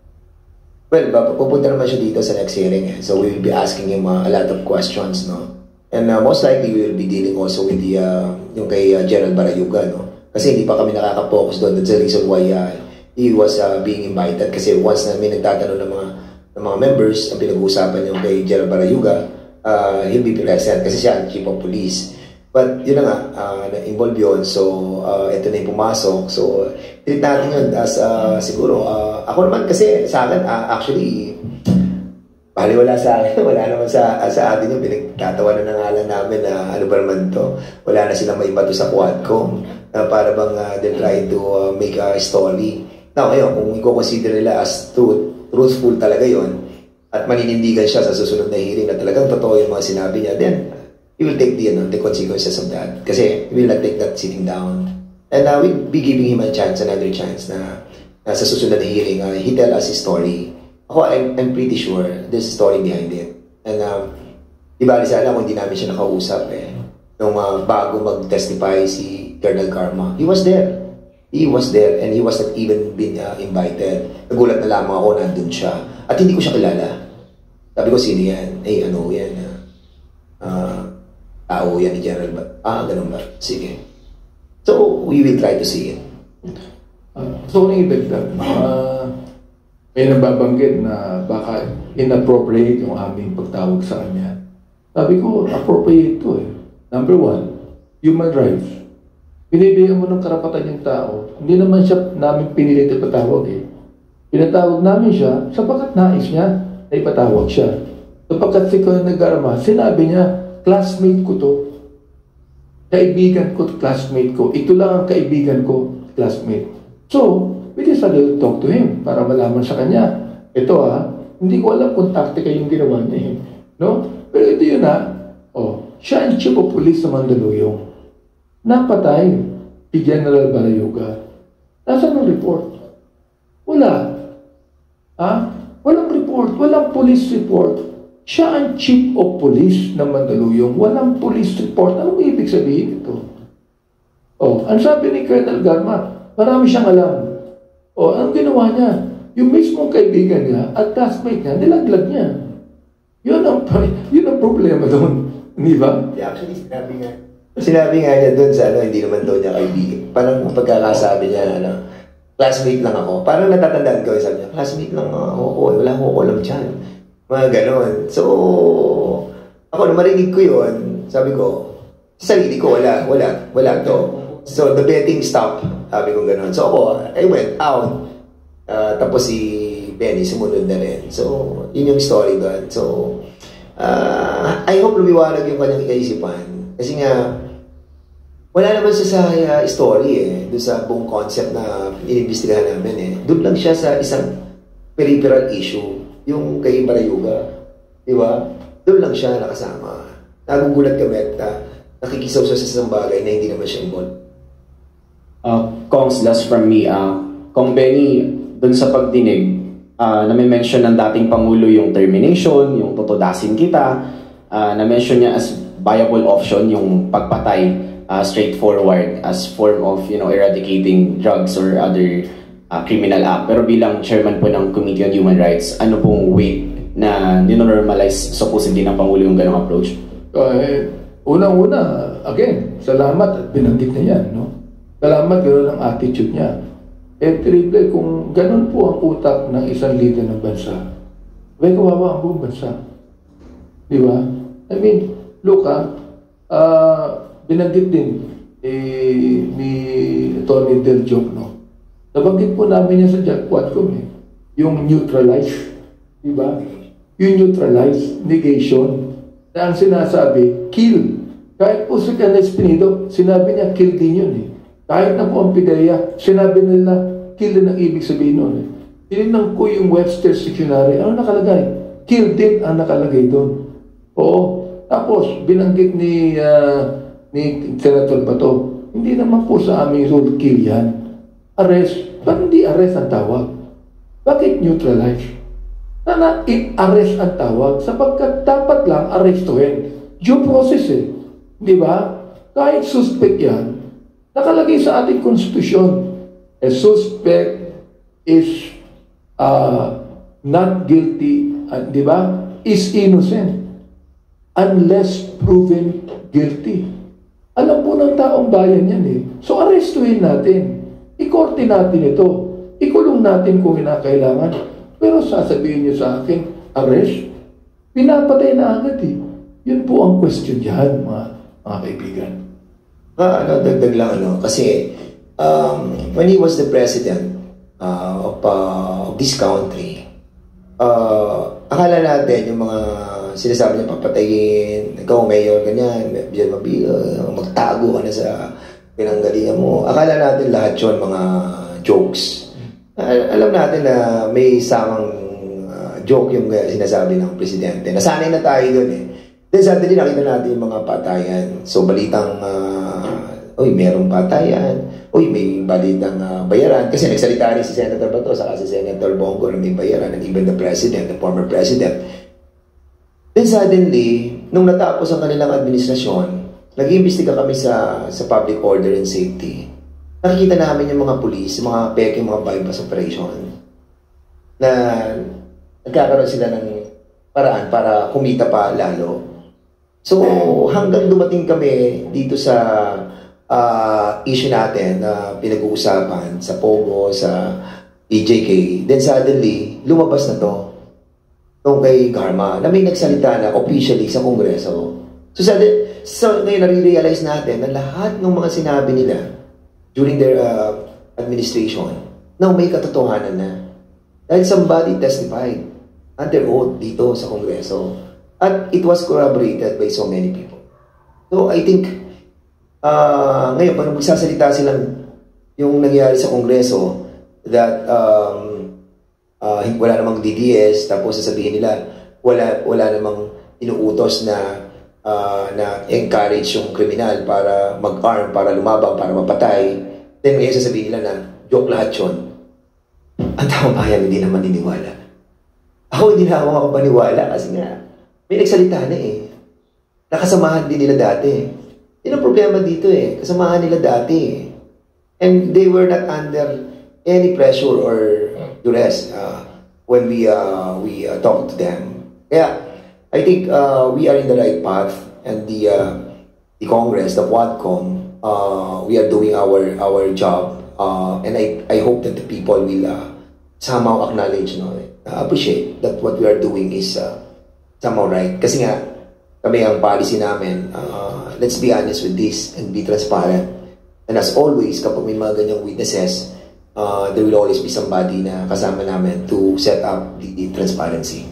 well, pupunta naman siya dito sa next hearing. Eh. So we will be asking him uh, a lot of questions, no? And uh, most likely, we will be dealing also with the, uh, yung kay uh, General Barayuga, no? Kasi hindi pa kami nakaka-focus doon. That's the reason why uh, he was uh, being invited. Kasi once na may nagtatanong ng mga, ng mga members, ang pinag-uusapan yung kay General Barayuga, uh, he'll be present kasi siya ang Chief of Police. But yun na nga, uh, na-involve yun. So, uh, ito na yung pumasok. So, treat natin yun as uh, siguro, uh, ako naman kasi sa akin, uh, actually, baliwala sa akin. Wala naman sa, sa atin yung pinagtatawanan na nga lang namin na ano ba naman to. Wala na silang maibato sa Quadcom na para bang uh, they're trying to uh, make a story. Now, ngayon, kung i-consider nila as truth, truthful talaga yon at maninindigan siya sa susunod na hearing na talagang totoo yung mga sinabi niya, then he will take the, you know, the consequences of that. Kasi he will not take that sitting down. And uh, we'll be giving him a chance, another chance na, na sa susunod na hearing, uh, he tell us his story. Ako, I'm, I'm pretty sure there's a story behind it. And um, di ba, sana kung hindi namin siya nakausap eh, nung uh, bago mag-testify si Colonel Garma, he was there. He was there and he was not even been uh, invited. Nagulat na lamang ako, nandun siya. At hindi ko siya kilala. Sabi ko, sino yan? Eh, ano yan? Uh, uh, tao yan ni General ba? Ah, ganun ba? Sige. So, we will try to see it. Uh, so, kung i-dagdag, uh, may nababanggit na baka inappropriate yung aming pagtawag sa kanya. Sabi ko, appropriate to eh. Number one, human rights. Pinibigyan mo ng karapatan yung tao. Hindi naman siya namin pinilit ipatawag eh. Pinatawag namin siya sapagkat nais niya na ipatawag siya. Sapagkat si Colonel Garma, sinabi niya, classmate ko to. Kaibigan ko, classmate ko. Ito lang ang kaibigan ko, classmate. So, we decided to talk to him para malaman sa kanya. Ito ah, hindi ko alam kung taktika yung ginawa niya eh. No? Pero ito yun ah, oh, siya ang Chief of Police sa Mandaluyong. Napatay si General Barayuga. Nasaan ang report? Wala. Ah? Walang report. Walang police report. Siya ang Chief of Police ng Mandaluyong. Walang police report. Anong ibig sabihin ito? Oh, ang sabi ni Colonel Garma, marami siyang alam. O, anong ginawa niya? Yung mismong kaibigan niya at classmate niya, nilaglag niya. Yun ang, yun ang problema doon. Hindi ba? Yeah, actually, sinabi nga. Sinabi nga niya doon sa ano, hindi naman daw niya kaibigan. Parang kung pagkakasabi niya, ano, classmate lang ako. Parang natatandaan ko, sabi niya, classmate lang ako. Oh, wala akong alam dyan. Mga ganon. So, ako na marinig ko yun, sabi ko, sa sarili ko, wala, wala, wala to. So, the betting stopped. Sabi ko gano'n. So, ako, I went out. Uh, tapos si Benny, sumunod na rin. So, yun yung story doon. So, uh, I hope lumiwanag yung kanyang kaisipan. Kasi nga, wala naman siya sa uh, story eh. Doon sa buong concept na inimbestigahan namin eh. Doon lang siya sa isang peripheral issue. Yung kay Barayuga. Di ba? doon lang siya nakasama. Nagugulat kami at uh, nakikisaw sa isang bagay na hindi naman siya involved. Uh, Kongs, last from me, uh, Kong Benny, doon sa pagdinig, uh, na-mention ng dating Pangulo yung termination, yung tutudasin kita, uh, na-mention niya as viable option yung pagpatay uh, straightforward as form of, you know, eradicating drugs or other uh, criminal act. Pero bilang chairman po ng Committee on Human Rights, ano pong weight na ninormalize supposedly ng Pangulo yung ganong approach? Uh, Unang-una, again, salamat at binanggit na yan, no? Salamat, gano'n ang attitude niya. Eh, triple, kung ganun po ang utak ng isang leader ng bansa, may kawawa ang buong bansa. Di ba? I mean, look ha, uh, binanggit din eh, ni Tony Del Joc, no? Nabanggit po namin yan sa Quadcom, eh. Yung neutralize, di ba? Yung neutralize, negation, na ang sinasabi, kill. Kahit po si Canes Pinido, sinabi niya, kill din yun, eh. Kahit na po ang Pidea, sinabi nila, kill din ang ibig sabihin nun. Eh. Tinignan ko yung Webster's Dictionary, ano nakalagay? Kill din ang nakalagay doon. Oo. Tapos, binanggit ni, uh, ni Senator Bato, hindi naman po sa aming rule kill yan. Arrest. Ba't hindi arrest ang tawag? Bakit neutralize? Na na-arrest ang tawag sapagkat dapat lang arrestuhin. Due process eh. Di ba? Kahit suspect yan, nakalagay sa ating konstitusyon, a suspect is uh, not guilty, uh, di ba? Is innocent unless proven guilty. Alam po ng taong bayan yan eh. So arrestuhin natin. Ikorte natin ito. Ikulong natin kung kinakailangan. Pero sasabihin niyo sa akin, arrest? Pinapatay na agad eh. Yun po ang question dyan, mga, mga kaibigan. Ah, ano, dagdag lang ano, kasi um, when he was the president uh, of, uh, of this country, uh, akala natin yung mga sinasabi niya papatayin, ikaw mayor, ganyan, biyan mabigo, magtago ka na sa pinanggalingan mo. Akala natin lahat yun mga jokes. Uh, alam natin na may samang uh, joke yung uh, sinasabi ng presidente. Nasanay na tayo doon eh. Then suddenly nakita natin yung mga patayan. So balitang, uh, uy, merong patayan. Uy, may balitang uh, bayaran. Kasi nagsalita rin si Senator Bato, saka si Senator Bongo na may bayaran, and even the president, the former president. Then suddenly, nung natapos ang kanilang administrasyon, nag-iimbestiga kami sa, sa public order and safety. Nakikita namin yung mga police, yung mga peke, mga bypass operation, na nagkakaroon sila ng paraan para kumita pa lalo. So, hanggang dumating kami dito sa uh, issue natin na uh, pinag-uusapan sa Pogo, sa E J K, then suddenly, lumabas na to tong kay Garma na may nagsalita na officially sa Kongreso. So, suddenly, so ngayon nare-realize natin na lahat ng mga sinabi nila during their uh, administration na may katotohanan na. Dahil somebody testified under oath dito sa Kongreso. At it was corroborated by so many people. So, I think, uh, ngayon, pag magsasalita silang yung nangyari sa Kongreso, that um, uh, wala namang D D S, tapos sasabihin nila, wala, wala namang inuutos na, uh, na encourage yung kriminal para mag-arm, para lumabang, para mapatay. Then, ngayon sasabihin nila na, joke lahat yun. Ang taong bayan hindi naman niniwala. Ako hindi na ako makapaniwala kasi nga, may nagsalita na eh. Nakasamahan din nila dati. Yun ang problema dito eh. Kasamahan nila dati eh. And they were not under any pressure or duress uh, when we uh, we uh, talk to them. Kaya, I think uh, we are in the right path, and the uh, the Congress, the Quadcom, uh, we are doing our our job, uh, and I I hope that the people will uh, somehow acknowledge, no, uh, appreciate that what we are doing is uh, somehow right. Kasi nga, kami ang policy namin, uh, let's be honest with this and be transparent. And as always, kapag may mga ganyang witnesses, uh, there will always be somebody na kasama namin to set up the, the transparency.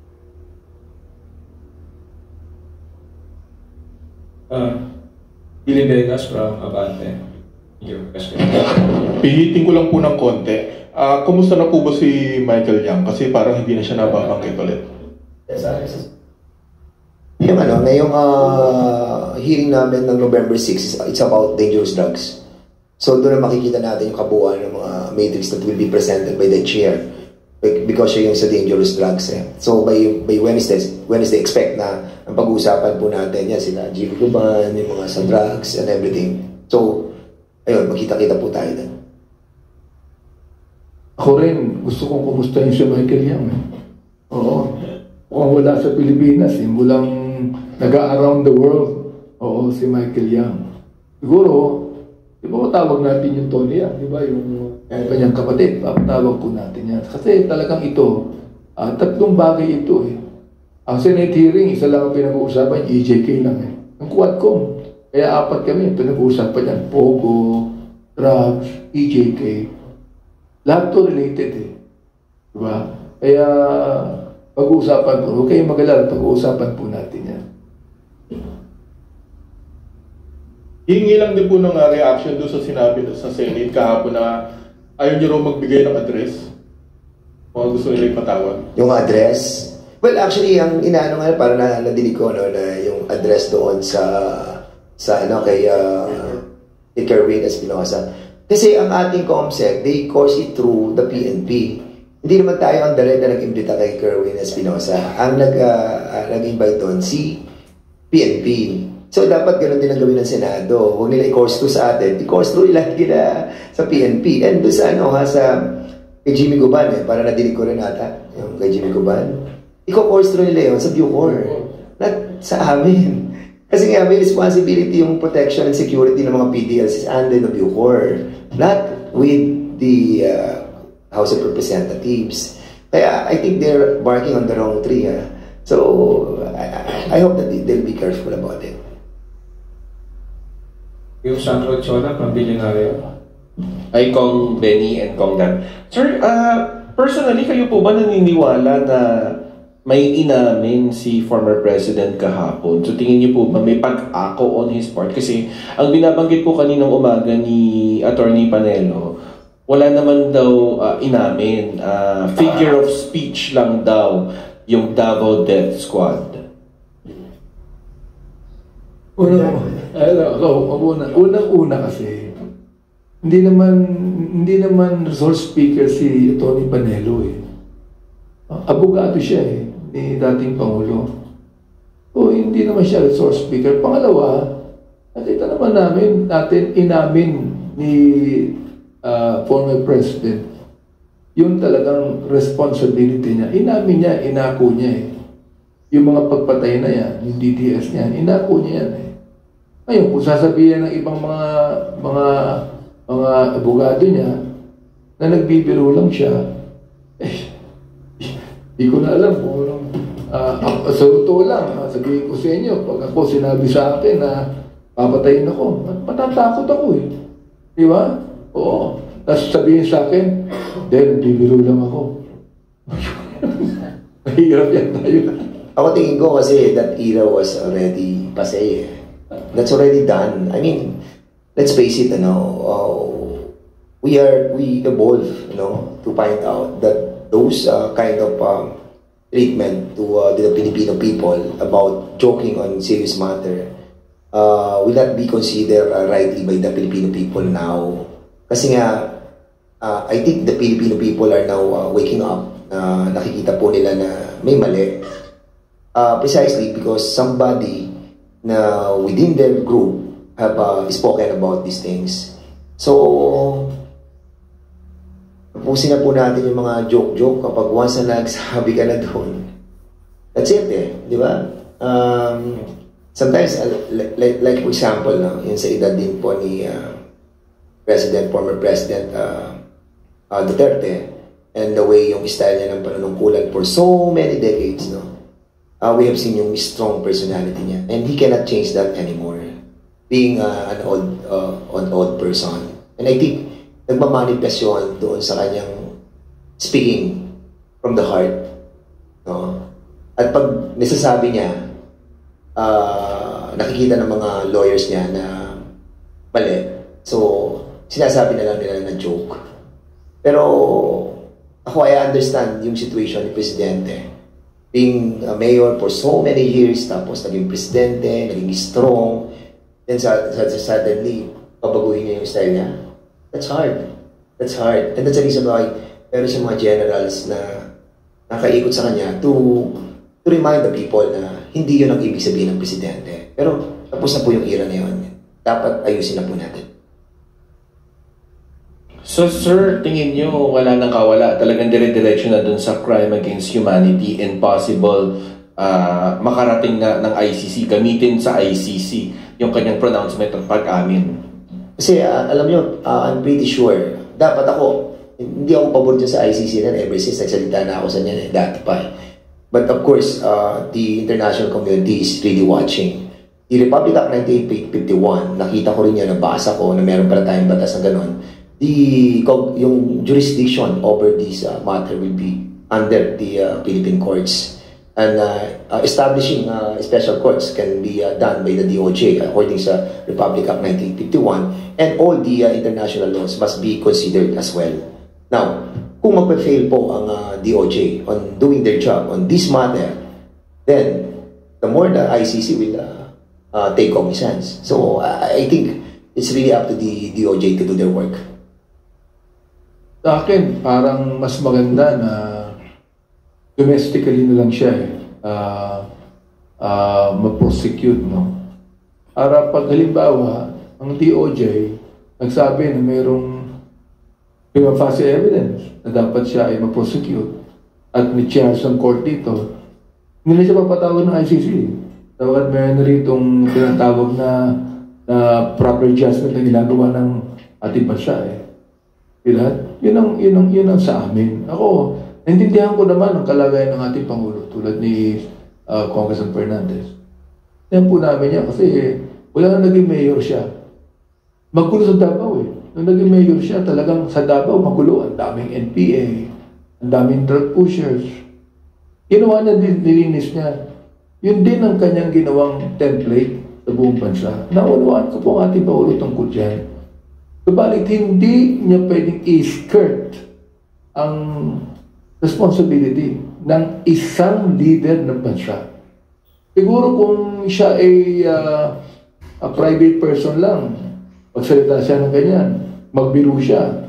Uh, Dylan Vegas from Abante. Your question. Pihitin ko lang po ng konti. Uh, kumusta na po ba si Michael Yang? Kasi parang hindi na siya nababanggit ulit. Yes, Yung ano, ngayong uh, hearing namin ng November sixth, it's about dangerous drugs. So doon na makikita natin yung kabuuan ng mga matrix that will be presented by the chair because siya yung sa dangerous drugs. Eh. So by by Wednesday, Wednesday expect na ang pag-uusapan po natin yan sila G V Guban, yung mga sa drugs and everything. So ayun, magkita-kita po tayo doon. Ako rin, gusto kong kumustahin si Michael Yang. Eh. Oo. Mukhang wala sa Pilipinas. Eh. Mulang nag-around the world. Oo, si Michael Yang. Siguro, di ba matawag natin yung Tony Yang? Di ba yung kanyang kapatid? Papatawag po natin yan. Kasi talagang ito, uh, tatlong bagay ito eh. Ang Senate hearing, isa lang ang pinag-uusapan, E J K lang eh. Ang Quadcom. Kaya apat kami pinag-uusapan yan. Pogo, drugs, E J K. Lahat to related eh. Diba? Kaya pag-uusapan po, huwag kayong mag-alala, pag-uusapan po natin yan. Hingi lang din po ng uh, reaction doon sa sinabi sa Senate kahapon na ayaw niyo raw magbigay ng address. Kung gusto nila ipatawag. Yung address? Well, actually, ang inaano nga, parang na, nadinig ko, no, na yung address doon sa, sa ano, kay, uh, kay Kerwin Espinosa. Kasi ang ating COMSEC, they course it through the P N P. Hindi naman tayo ang direct na nag-imbita kay Kerwin Espinosa. Ang nag, uh, uh, nag-invite doon, si P N P. So, dapat ganoon din ang gawin ng Senado. Huwag nila i-course through sa atin. I-course through nila nila sa P N P. And doon sa, ano, ha, sa kay Jimmy Guban, eh, para nadinig ko rin ata, yung kay Jimmy Guban. I-course through nila yun sa Bucor. Not sa amin. Kasi nga, may responsibility yung protection and security ng mga P D Ls is under the Bucor. Not with the uh, House of Representatives. Kaya, I think they're barking on the wrong tree. Ha? So, I, I hope that they'll be careful about it. Yung Sandro Chola, pambilyonario. Ay, Kong Benny and Kong Dan. Sir, uh, personally, kayo po ba naniniwala na may inamin si former president kahapon? So tingin niyo po ba may pag-ako on his part? Kasi ang binabanggit po kaninang umaga ni Attorney Panelo, wala naman daw uh, inamin. Uh, figure of speech lang daw yung Davao Death Squad. Unang, unang, unang-una kasi, hindi naman, hindi naman resource speaker si Attorney Panelo eh. Abogado siya eh. Ni dating Pangulo. O hindi naman siya resource speaker. Pangalawa, nakita naman namin, natin inamin ni uh, former president yung talagang responsibility niya. Inamin niya, inako niya eh. Yung mga pagpatay na yan, yung D D S niya, inako niya yan eh. Ngayon, kung sasabihin ng ibang mga mga mga abogado niya na nagbibiro lang siya, eh, di ko na alam kung anong, uh, sa totoo lang, uh, sabihin ko sa inyo, pag ako sinabi sa akin na papatayin ako, matatakot ako eh. Di ba? Oo. Tapos sabihin sa akin, then, bibiro lang ako. Mahirap yan tayo. Ako tingin ko kasi that era was already passé eh. That's already done. I mean, let's face it, you know, uh, we are, we evolve, you know, to find out that those uh, kind of um, treatment to uh, the Filipino people about joking on serious matter uh, will not be considered uh, rightly by the Filipino people now. Kasi nga, uh, I think the Filipino people are now uh, waking up. Uh, nakikita po nila na may mali. Uh, precisely because somebody na within their group have uh, spoken about these things. So, tapusin na po natin yung mga joke-joke kapag once na nagsabi ka na doon. That's it eh, di ba? Um, sometimes, uh, like, like for example, no, yun sa edad din po ni uh, President, former President uh, uh, Duterte, and the way yung style niya ng panunungkulan for so many decades, no? Uh, we have seen yung strong personality niya. And he cannot change that anymore. Being uh, an old, uh, an old person. And I think, nagmamanifest yun doon sa kanyang speaking from the heart. No? At pag nasasabi niya, uh, nakikita ng mga lawyers niya na mali. So, sinasabi na lang nila na joke. Pero, ako, I understand yung situation ni Presidente. being a mayor for so many years, tapos naging presidente, naging strong, then sa, sa, suddenly, pabaguhin niya yung style niya. That's hard. That's hard. And that's the reason why meron siya mga generals na nakaikot sa kanya to, to remind the people na hindi yun ang ibig sabihin ng presidente. Pero tapos na po yung era na yun. Dapat ayusin na po natin. So sir, tingin nyo wala nang kawala, talagang dire-diretso na dun sa crime against humanity and possible uh, makarating na ng I C C, gamitin sa I C C yung kanyang pronouncement at pag-amin? Kasi uh, alam nyo, uh, I'm pretty sure, dapat ako, hindi ako pabor dyan sa I C C na ever since nagsalita na ako sa niyan eh, dati pa eh. But of course, uh, the international community is really watching. The Republic Act nineteen fifty-one, nakita ko rin yan, nabasa ko na meron pala tayong batas na gano'n. The, yung jurisdiction over this uh, matter will be under the uh, Philippine courts. And uh, uh, establishing uh, special courts can be uh, done by the D O J according sa Republic Act nineteen fifty-one, and all the uh, international laws must be considered as well. Now, kung magpa-fail po ang uh, D O J on doing their job on this matter, then the more the I C C will uh, uh, take cognizance. So uh, I think it's really up to the D O J to do their work. Sa akin, parang mas maganda na domestically na lang siya eh, uh, uh, ma-prosecute, no? Para pag halimbawa, ang D O J nagsabi na mayroong prima facie evidence na dapat siya ay ma-prosecute at may chance ng court dito, hindi na siya papatawag ng I C C. Dapat mayroon na ritong tinatawag na, na proper judgment na ginagawa ng ating bansa eh. Lahat, yun ang, yun ang, yun ang sa amin. Ako, naintindihan ko naman ang kalagayan ng ating Pangulo tulad ni uh, Congressman Fernandez. Yan po namin yan kasi wala na naging mayor siya. Magulo sa Davao eh. Nung naging mayor siya, talagang sa Davao magulo. Ang daming N P A, ang daming drug pushers. Ginawa niya, nilinis niya. Yun din ang kanyang ginawang template sa buong bansa. Naunawaan ko po ang ating Pangulo tungkol dyan. Subalit hindi niya pwedeng i-skirt ang responsibility ng isang leader ng bansa. Siguro kung siya ay uh, a private person lang, magsalita siya ng ganyan, magbiro siya,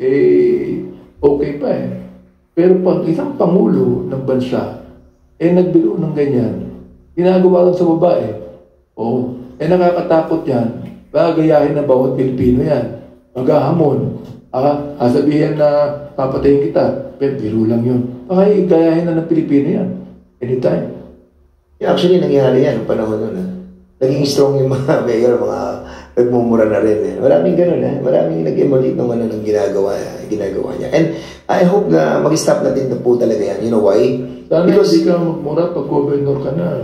eh okay pa eh. Pero pag isang pangulo ng bansa, eh nagbiro ng ganyan, ginagawa lang sa babae, oh, eh nakakatakot yan, gagayahin na bawat Pilipino yan. Maghahamon. Ah, sabihin na papatayin kita. Pero biro lang yun. Okay, gayahin na ng Pilipino yan. Anytime. Yeah, actually, nangyari yan noong panahon nun. Ah. Naging strong yung mga mayor, mga nagmumura na rin. Eh. Maraming ganun. Eh. Maraming nag-emulate ng ano ng ginagawa, ginagawa niya. And I hope na mag-stop natin na po talaga yan. You know why? Sana because hindi ka magmura pag governor ka na.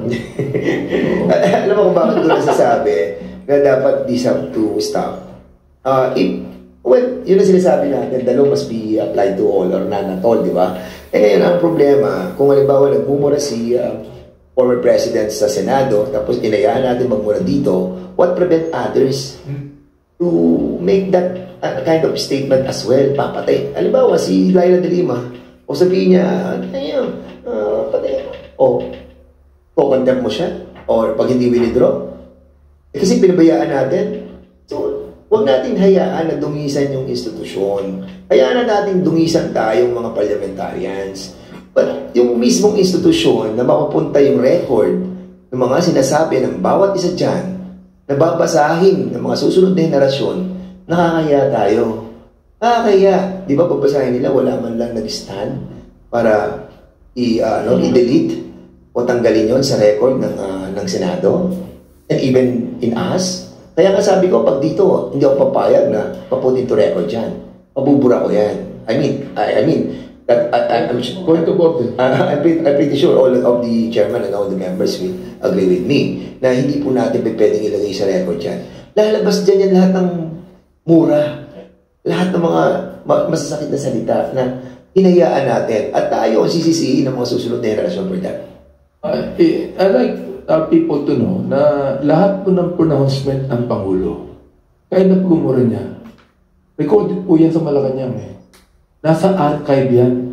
Alam mo kung bakit ko nasasabi na dapat this have to stop. Uh, if, well, yun ang sinasabi natin, the law must be applied to all or none at all, di ba? Eh ngayon, ang problema, kung halimbawa nagmumura si uh, former president sa Senado, tapos inayaan natin magmura dito, what prevent others to make that uh, kind of statement as well? Papatay. Halimbawa, si Laila de Lima, o sabihin niya, ayun, uh, patay. O, kukondemn mo siya, or pag hindi withdraw. Eh, kasi pinabayaan natin. So, huwag natin hayaan na dungisan yung institusyon. Hayaan na natin dungisan tayong mga parliamentarians. But yung mismong institusyon na mapupunta yung record ng mga sinasabi ng bawat isa dyan, na babasahin ng mga susunod na henerasyon, nakakaya tayo. Nakakaya. Di ba pagbasahin nila, wala man lang nag-stand para i, uh, no, i-delete o tanggalin yon sa record ng, uh, ng Senado. And even in us. Kaya nga sabi ko, pag dito, hindi ako papayag na paput into record yan. Mabubura ko yan. I mean, I, I mean, that, I, I'm, Point of order. Uh, I'm, pretty, I'm pretty sure all of the chairman and all the members will agree with me na hindi po natin pwedeng ilagay sa record yan. Lalabas dyan yan lahat ng mura. Lahat ng mga masasakit na salita na hinayaan natin at tayo ang sisisihin ng mga susunod na henerasyon for that. Uh, I like uh, people to know na lahat po ng pronouncement ng Pangulo, kahit na pagumura niya, recorded po yan sa Malacanang eh. Nasa archive yan.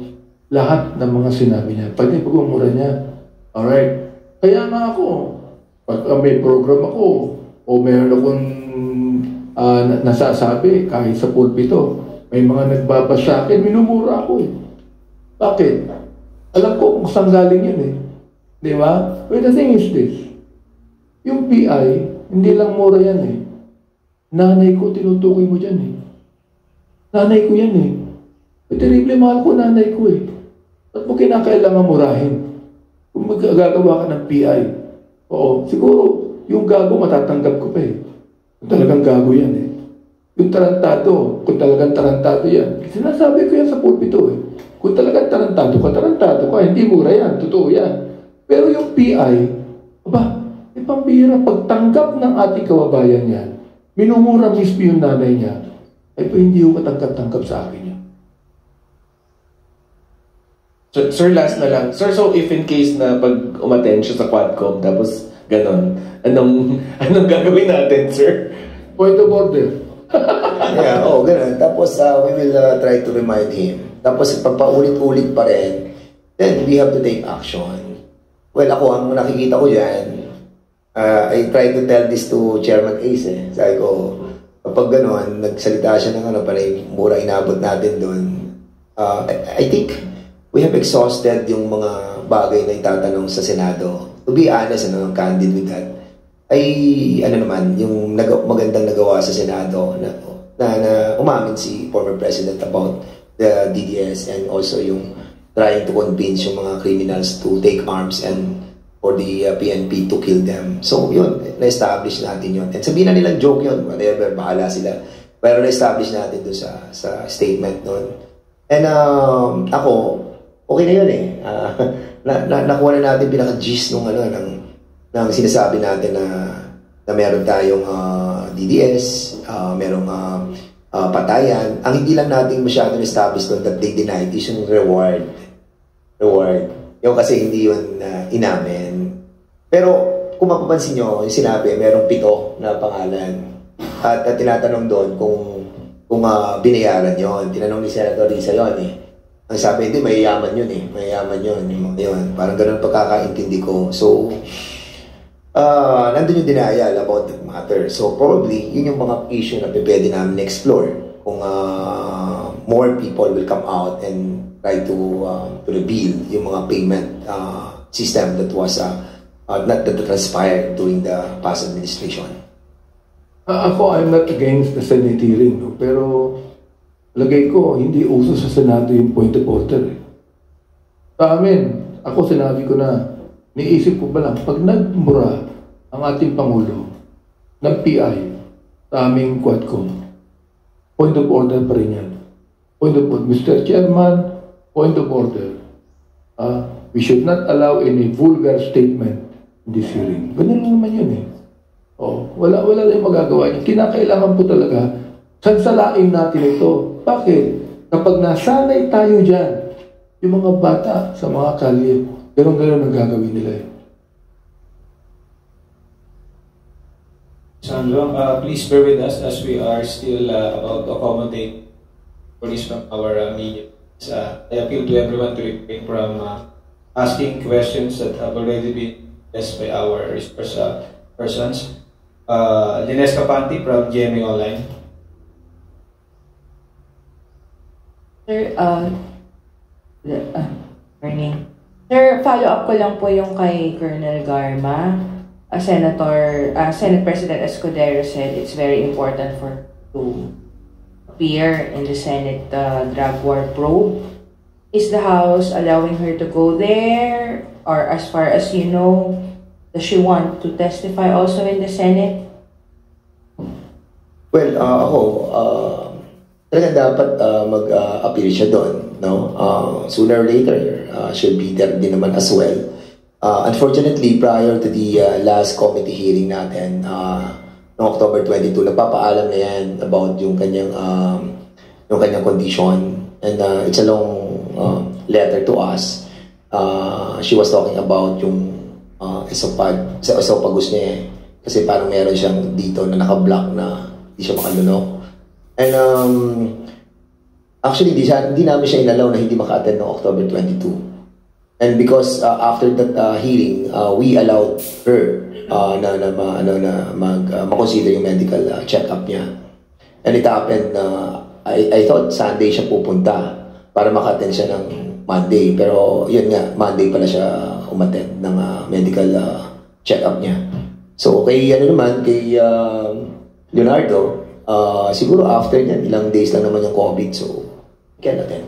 lahat ng mga sinabi niya. Pati pagmumura niya. Alright. Kaya nga ako, pag uh, may program ako, o mayroon akong uh, nasasabi, kahit sa pulpito, may mga nagbabasa sa akin, minumura ako eh. Bakit? Alam ko kung saan galing yun eh. Di ba? But the thing is this, yung P I, hindi lang mura yan eh. Nanay ko, tinutukoy mo dyan eh. Nanay ko yan eh. Terrible mahal ko nanay ko eh. At mo kinakailangan murahin. Kung magagawa ka ng P I, oo, siguro yung gago matatanggap ko pa eh. Kung talagang gago yan eh. Yung tarantado, kung talagang tarantado yan. Sinasabi ko yan sa pulpito eh. Kung talagang tarantado ka, tarantado ka, hindi mura yan, totoo yan. Pero yung P I, aba, may pambira, pagtanggap ng ating kababayan yan, minumura mismo yung nanay niya, ay pa hindi ko katanggap-tanggap sa akin yan. So, sir, last na lang. Sir, so if in case na pag umattend siya sa Quadcom, tapos ganon, anong, anong gagawin natin, sir? Point of order. Yeah, oh, ganon. Tapos uh, we will uh, try to remind him. Tapos pagpaulit-ulit pa rin, then we have to take action. Well, ako, ang nakikita ko dyan, uh, I try to tell this to Chairman Ace eh. Sabi ko, kapag ganon, nagsalita siya ng ano, parang mura inabot natin doon. Uh, I, I think we have exhausted yung mga bagay na itatanong sa Senado. To be honest, ano, candid with that, ay, ano naman, yung nag magandang nagawa sa Senado na, na, na umamin si former President about the D D S and also yung trying to convince yung mga criminals to take arms and for the uh, P N P to kill them. So, yun, na-establish natin yun. And sabihin na nilang joke yun, whatever, bahala sila. Pero na-establish natin doon sa, sa statement nun. And um, ako, okay na yun eh. Uh, na, na, nakuha na natin pinaka-gist nung ano, ng, ng sinasabi natin na, na meron tayong uh, D D S, uh, merong uh, uh, patayan. Ang hindi lang natin masyadong establish doon that they denied is yung reward. Reward. Yung kasi hindi yun uh, inamin. Pero kung mapapansin nyo, yung sinabi, merong pito na pangalan. At, at tinatanong doon kung, kung uh, binayaran yon. Tinanong ni Senator Risa yun eh. Ang sabi, hindi, mayayaman yun eh. Mayayaman yun. Yung, yun. Parang ganun pagkakaintindi ko. So, uh, nandun yung denial about that matter. So, probably, yun yung mga issue na pwede namin explore. Kung uh, more people will come out and try to, uh, to reveal yung mga payment uh, system that was uh, uh, not that transpired during the past administration. Uh, ako, I'm not against the Senate hearing, no? Pero lagay ko, hindi uso sa Senado yung point of order. Eh. Sa amin, ako sinabi ko na, niisip ko ba lang, pag nagmura ang ating Pangulo ng P I sa aming Quadcom, point of order pa rin yan. Point of order. Mister Chairman, point of order. Uh, we should not allow any vulgar statement in this hearing. Ganun lang naman yun eh. Oh, wala, wala na yung magagawa niya. Kinakailangan po talaga, sansalain natin ito. Bakit? Kapag nasanay tayo dyan, yung mga bata sa mga kalye, gano'n-gano'n ang gagawin nila eh. Sandro, uh, please bear with us as we are still uh, about to accommodate police from our uh, media. Uh, I appeal to everyone to refrain from uh, asking questions that have already been asked by our resource uh, persons. Uh, Lines Capanti from G M A Online. Sir, uh, uh, morning. Sir, follow up ko lang po yung kay Colonel Garma. Uh, Senator, uh, Senate President Escudero said it's very important for to appear in the Senate uh, drug war probe. Is the House allowing her to go there? Or as far as you know, does she want to testify also in the Senate? Well, uh, ako, uh, talagang dapat uh, mag-appeal uh, siya doon. No? Uh, sooner or later, uh, she'll be there din naman as well. Uh, unfortunately, prior to the uh, last committee hearing natin, uh, noong October twenty-two, nagpapaalam na yan about yung kanyang, um, yung kanyang condition. And uh, it's a long uh, letter to us. Uh, she was talking about yung uh, esopag, sa esophagus niya eh. Kasi parang meron siyang dito na naka-block na hindi siya makalunok. And um, Actually, di, siya, di namin siya inalaw na hindi maka-attend ng October twenty-two. And because uh, after that uh, hearing, uh, we allowed her uh, na, na, ma, ano, na mag, uh, makonsider yung medical uh, check-up niya. And it happened na uh, I, I thought Sunday siya pupunta para maka-attend siya ng Monday. Pero yun nga, Monday pala siya umattend ng uh, medical uh, check-up niya. So kay ano naman, kay uh, Leonardo, uh, siguro after niyan, ilang days lang naman yung COVID. So, can attend.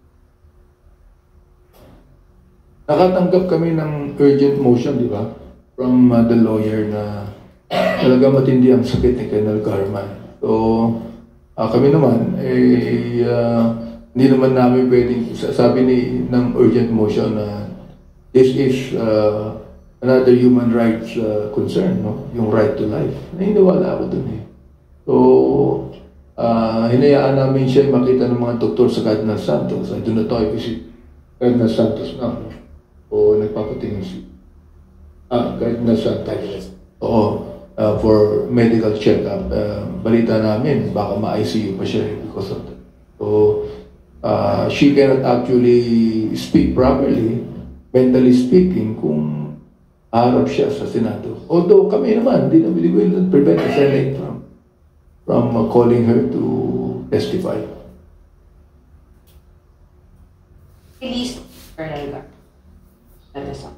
Nakatanggap kami ng urgent motion, di ba? From uh, the lawyer na talaga matindi ang sakit ni Colonel Garma. So, uh, kami naman, eh, uh, hindi naman namin pwedeng, sabi ni, ng urgent motion na this is uh, another human rights uh, concern, no? Yung right to life. Naniniwala ako dun eh. So, uh, hinayaan namin siya makita ng mga doktor sa Cardinal Santos. I do not know if si Cardinal Santos na. O nagpapatingin si ah, Cardinal Santos. Oo, uh, for medical check-up. Uh, balita namin, baka ma-I C U pa siya because of that. So, uh, she cannot actually speak properly, mentally speaking, kung harap siya sa Senado. Although kami naman, di na we will not prevent the Senate from, from uh, calling her to testify. Release Colonel Gar. That is all.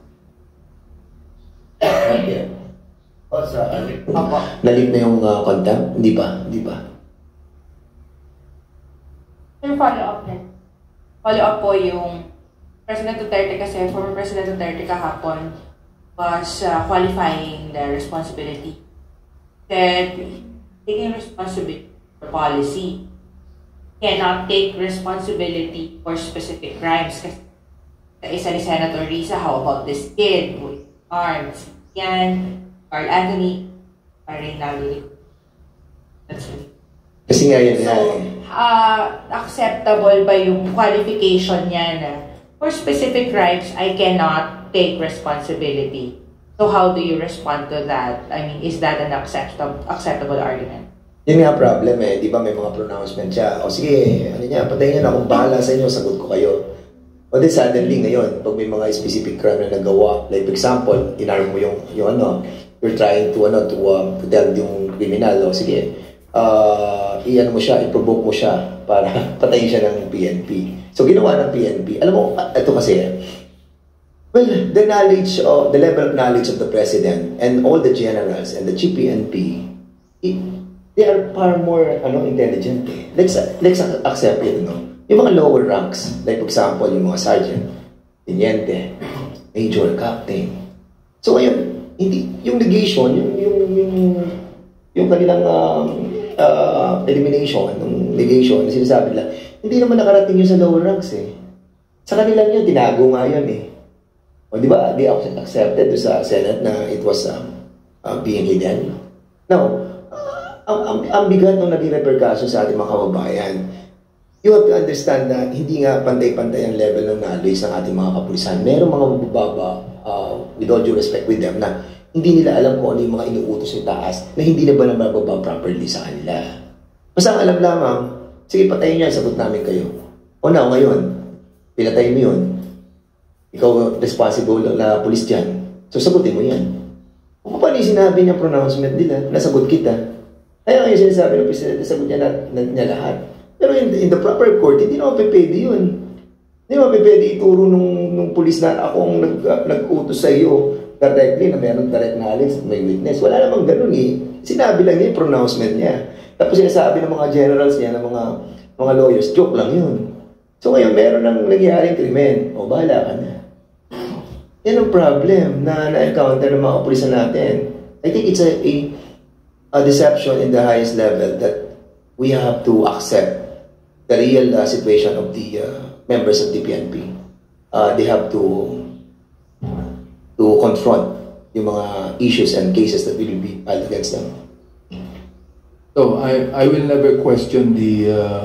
Okay. O, sa alip. Nalit na yung uh, contempt? Hindi pa? Hindi pa? Yung follow-up na. Follow-up po yung President Duterte kasi, former President Duterte kahapon was uh, qualifying the responsibility. That taking responsibility for policy cannot take responsibility for specific crimes. Kasi isa ni Senator Risa, how about this kid with arms? Yan, Carl Anthony, parang nalili. That's it. Kasi nga yan. So, uh, acceptable ba yung qualification niya na for specific crimes, I cannot take responsibility? So how do you respond to that? I mean, is that an acceptable, acceptable argument? Yun nga problem eh. Di ba may mga pronouncement siya? O sige, ano niya, patayin niya na kung bahala sa inyo, sagot ko kayo. O then suddenly ngayon, pag may mga specific crime na nagawa, like for example, inarm mo yung, yung ano, you're trying to, ano, to, um, to tell yung criminal, o sige, uh, i-ano mo siya, i-provoke mo siya para patayin siya ng P N P. So ginawa ng P N P. Alam mo, ito kasi, well, the knowledge of, the level of knowledge of the President and all the generals and the G P N P, it, they are far more, ano, intelligent eh. Let's, let's accept it, no? Yung mga lower ranks, like for example, yung mga sergeant, teniente, major, captain. So ngayon, hindi, yung negation, yung, yung, yung, yung kanilang um, uh, elimination, yung negation, na sinasabi nila, hindi naman nakarating yun sa lower ranks eh. Sa kanila yun, tinago nga yun eh. O di ba, they accepted sa Senate na it was um, uh, being hidden. Now, uh, ang, ang, ang bigat ng naging repercussion sa ating mga kababayan, you have to understand na hindi nga pantay-pantay ang level ng knowledge ng ating mga kapulisan. Merong mga mabababa, uh, with all due respect with them, na hindi nila alam kung ano yung mga inuutos sa taas, na hindi na ba na mababa properly sa kanila. Basta ang alam lamang, sige, patayin niya, sagot namin kayo. O now, ngayon, pinatay mo yun. Ikaw responsible na pulis dyan. So, sagutin mo yan. Kung paano yung sinabi niya pronouncement nila, nasagot kita. Kaya ngayon sinasabi ng presidente, nasagot niya, na, na, niya lahat. Pero in the, in the proper court, hindi naman pwede yun. Hindi naman pwede ituro nung, nung pulis na akong nag, uh, nag-utos sa iyo directly na meron direct knowledge, may witness. Wala namang ganun eh. Sinabi lang niya yung pronouncement niya. Tapos sinasabi ng mga generals niya, ng mga mga lawyers, joke lang yun. So ngayon, meron nang nangyaring krimen. O, bahala ka na. Yan ang problem na na-encounter ng mga kapulisan natin. I think it's a, a, a deception in the highest level that we have to accept the real uh, situation of the uh, members of the P N P. Uh, they have to to confront yung mga issues and cases that will be filed against them. So I I will never question the uh,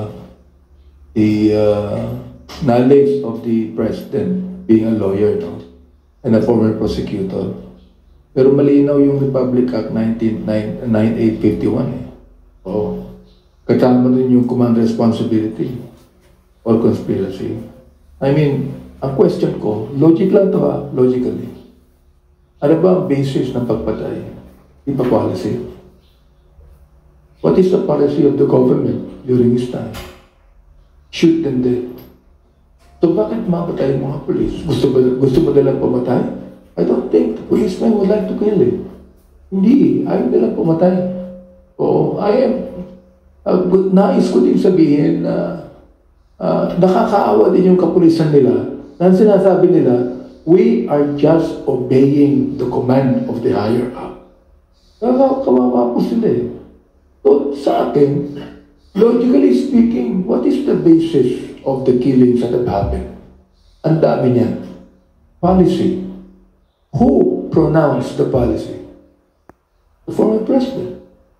the uh, knowledge of the president being a lawyer, no, and a former prosecutor. Pero malinaw yung Republic Act nineteen ninety-eight fifty-one. Eh. Oh. Kasama rin yung command responsibility. or conspiracy. I mean, ang question ko, logic lang to ha, logically. Ano ba ang basis ng pagpatay? Iba policy. What is the policy of the government during this time? Shoot them dead. So bakit mapatay mga police? Gusto ba, gusto ba nilang pumatay? I don't think the policemen would like to kill him. Hindi, ayaw nilang pumatay. Oo, I am, uh, nais ko din sabihin na uh, nakakaawa din yung kapulisan nila. Na sinasabi nila, we are just obeying the command of the higher up. Nakakawawa po sila eh. So sa akin, logically speaking, what is the basis of the killings that have happened? Ang dami niyan. Policy. Who pronounced the policy? The former president.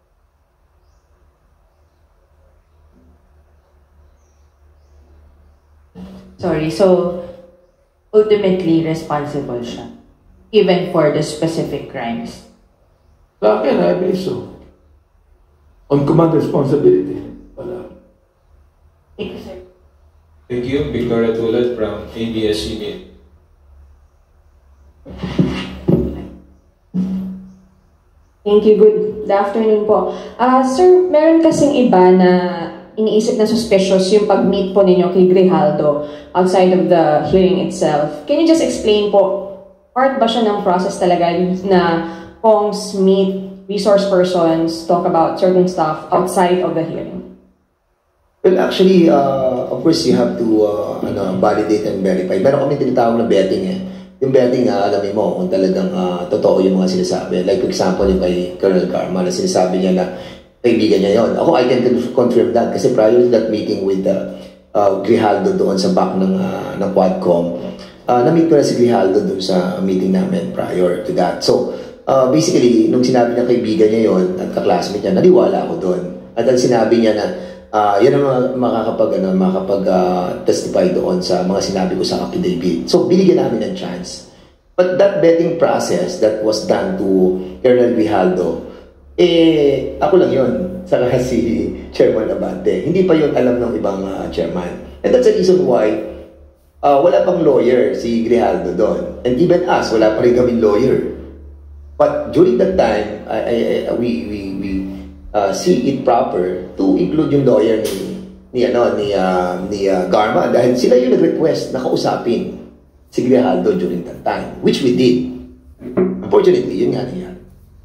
Sorry, so ultimately responsible siya, even for the specific crimes. Sa akin, I believe so. On command responsibility. Wala. Thank you, sir. Thank you, Victoria Tulad from A B S C B. Thank you. Good afternoon po. Uh, sir, meron kasing iba na iniisip na suspicious yung pag-meet po ninyo kay Grijaldo outside of the hearing itself. Can you just explain po, part ba siya ng process talaga na Kongs meet resource persons, talk about certain stuff outside of the hearing? Well, actually, uh, of course, you have to uh, ano, validate and verify. Meron kami tinatawag na betting eh. Yung betting, uh, alamin mo kung talagang uh, totoo yung mga sinasabi. Like, for example, yung kay Colonel Garma na sinasabi niya na kaibigan niya yon. Ako, I can confirm that kasi prior to that meeting with uh, uh, Grijaldo doon sa back ng, uh, ng Quadcom, uh, na-meet ko na si Grijaldo doon sa meeting namin prior to that. So, uh, basically, nung sinabi niya kaibigan niya yon at kaklasmate niya, naniwala ako doon. At ang sinabi niya na Uh, yun ang makakapag, ano, makakapag uh, testify doon sa mga sinabi ko sa affidavit. So, binigyan namin ng chance. But that betting process that was done to Colonel Grijaldo, eh, ako lang yun. Saka si Chairman Abante. Hindi pa yun alam ng ibang uh, chairman. And that's the reason why uh, wala pang lawyer si Grijaldo doon. And even us, wala pa rin kami lawyer. But during that time, I, I, I, we, we, we Uh, see it proper to include yung lawyer ni ni ano ni uh, ni uh, Garma dahil sila yung nag-request na kausapin si Grijaldo during that time, which we did. Unfortunately, yun nga nangyari.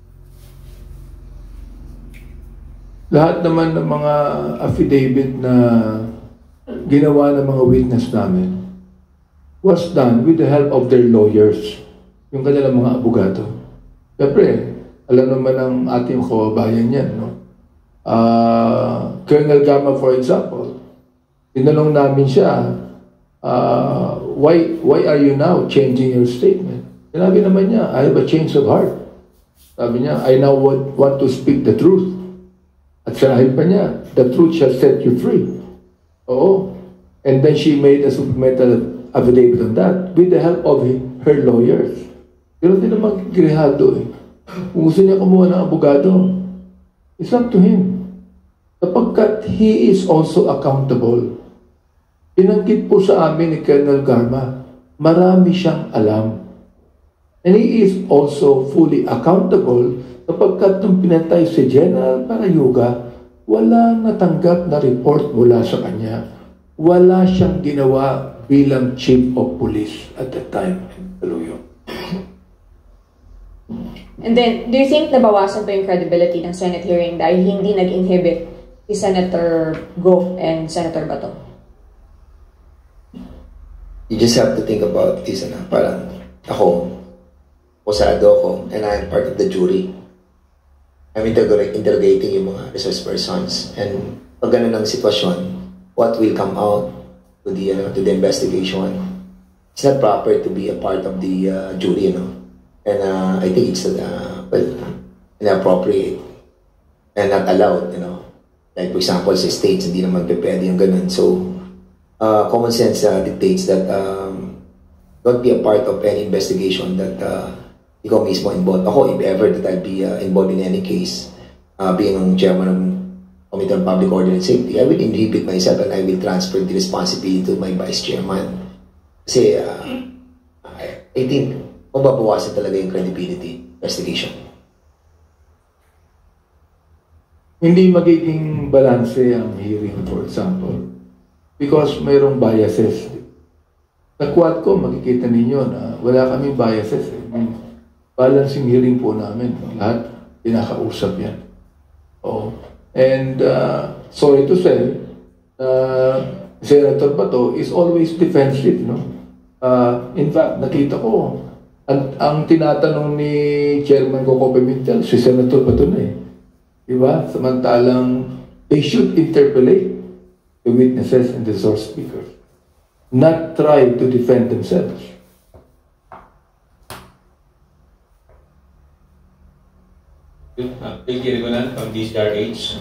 Lahat naman ng mga affidavit na ginawa ng mga witness namin was done with the help of their lawyers, yung kanilang mga abogado. Siyempre, alam naman ng ating kababayan yan, no? Uh, Colonel Garma, for example, tinanong namin siya, uh, why why are you now changing your statement? Sinabi naman niya, I have a change of heart. Sabi niya, I now want, want to speak the truth. At sinabi pa niya, the truth shall set you free. Oo. And then she made a supplemental affidavit on that with the help of her lawyers. Pero din naman Grijaldo eh. Kung gusto niya kumuha ng abogado, it's up to him. Sapagkat he is also accountable. Pinanggit po sa amin ni Colonel Garma, marami siyang alam. And he is also fully accountable sapagkat nung pinatay si General Parayuga, walang natanggap na report mula sa kanya. Wala siyang ginawa bilang Chief of Police at that time in Caloocan. And then, do you think nabawasan pa yung credibility ng Senate hearing dahil hindi nag-inhibit si Senator Go and Senator Bato? You just have to think about this, ano, parang ako, posado ako, and I'm part of the jury. I'm interrog- interrogating yung mga resource persons, and pag ganun ang sitwasyon, what will come out to the, uh, to the investigation, it's not proper to be a part of the uh, jury, you know. And uh, I think it's uh, well, inappropriate and not allowed, you know. Like for example, sa states, hindi naman pwede yung ganun. So, uh, common sense uh, dictates that um, don't be a part of any investigation that uh, ikaw mismo involved. Ako, if ever that I'll be uh, involved in any case, uh, being ang chairman ng Committee on Public Order and Safety, I will inhibit myself and I will transfer the responsibility to my Vice Chairman. Kasi, uh, I, I think, mababawasan talaga yung credibility investigation. Hindi magiging balanse ang hearing, for example, because mayroong biases. Sa Quadcom, makikita ninyo na wala kaming biases. Eh. Balancing hearing po namin. Lahat, pinakausap yan. Oh. And uh, sorry to say, uh, Senator Bato is always defensive. No? Uh, in fact, nakita ko, ang, ang tinatanong ni Chairman Coco Pimentel, si Senator Bato na eh. Diba? Samantalang, they should interpolate the witnesses and the source speakers, not try to defend themselves. Uh, Bill Kirigonan from D C R H.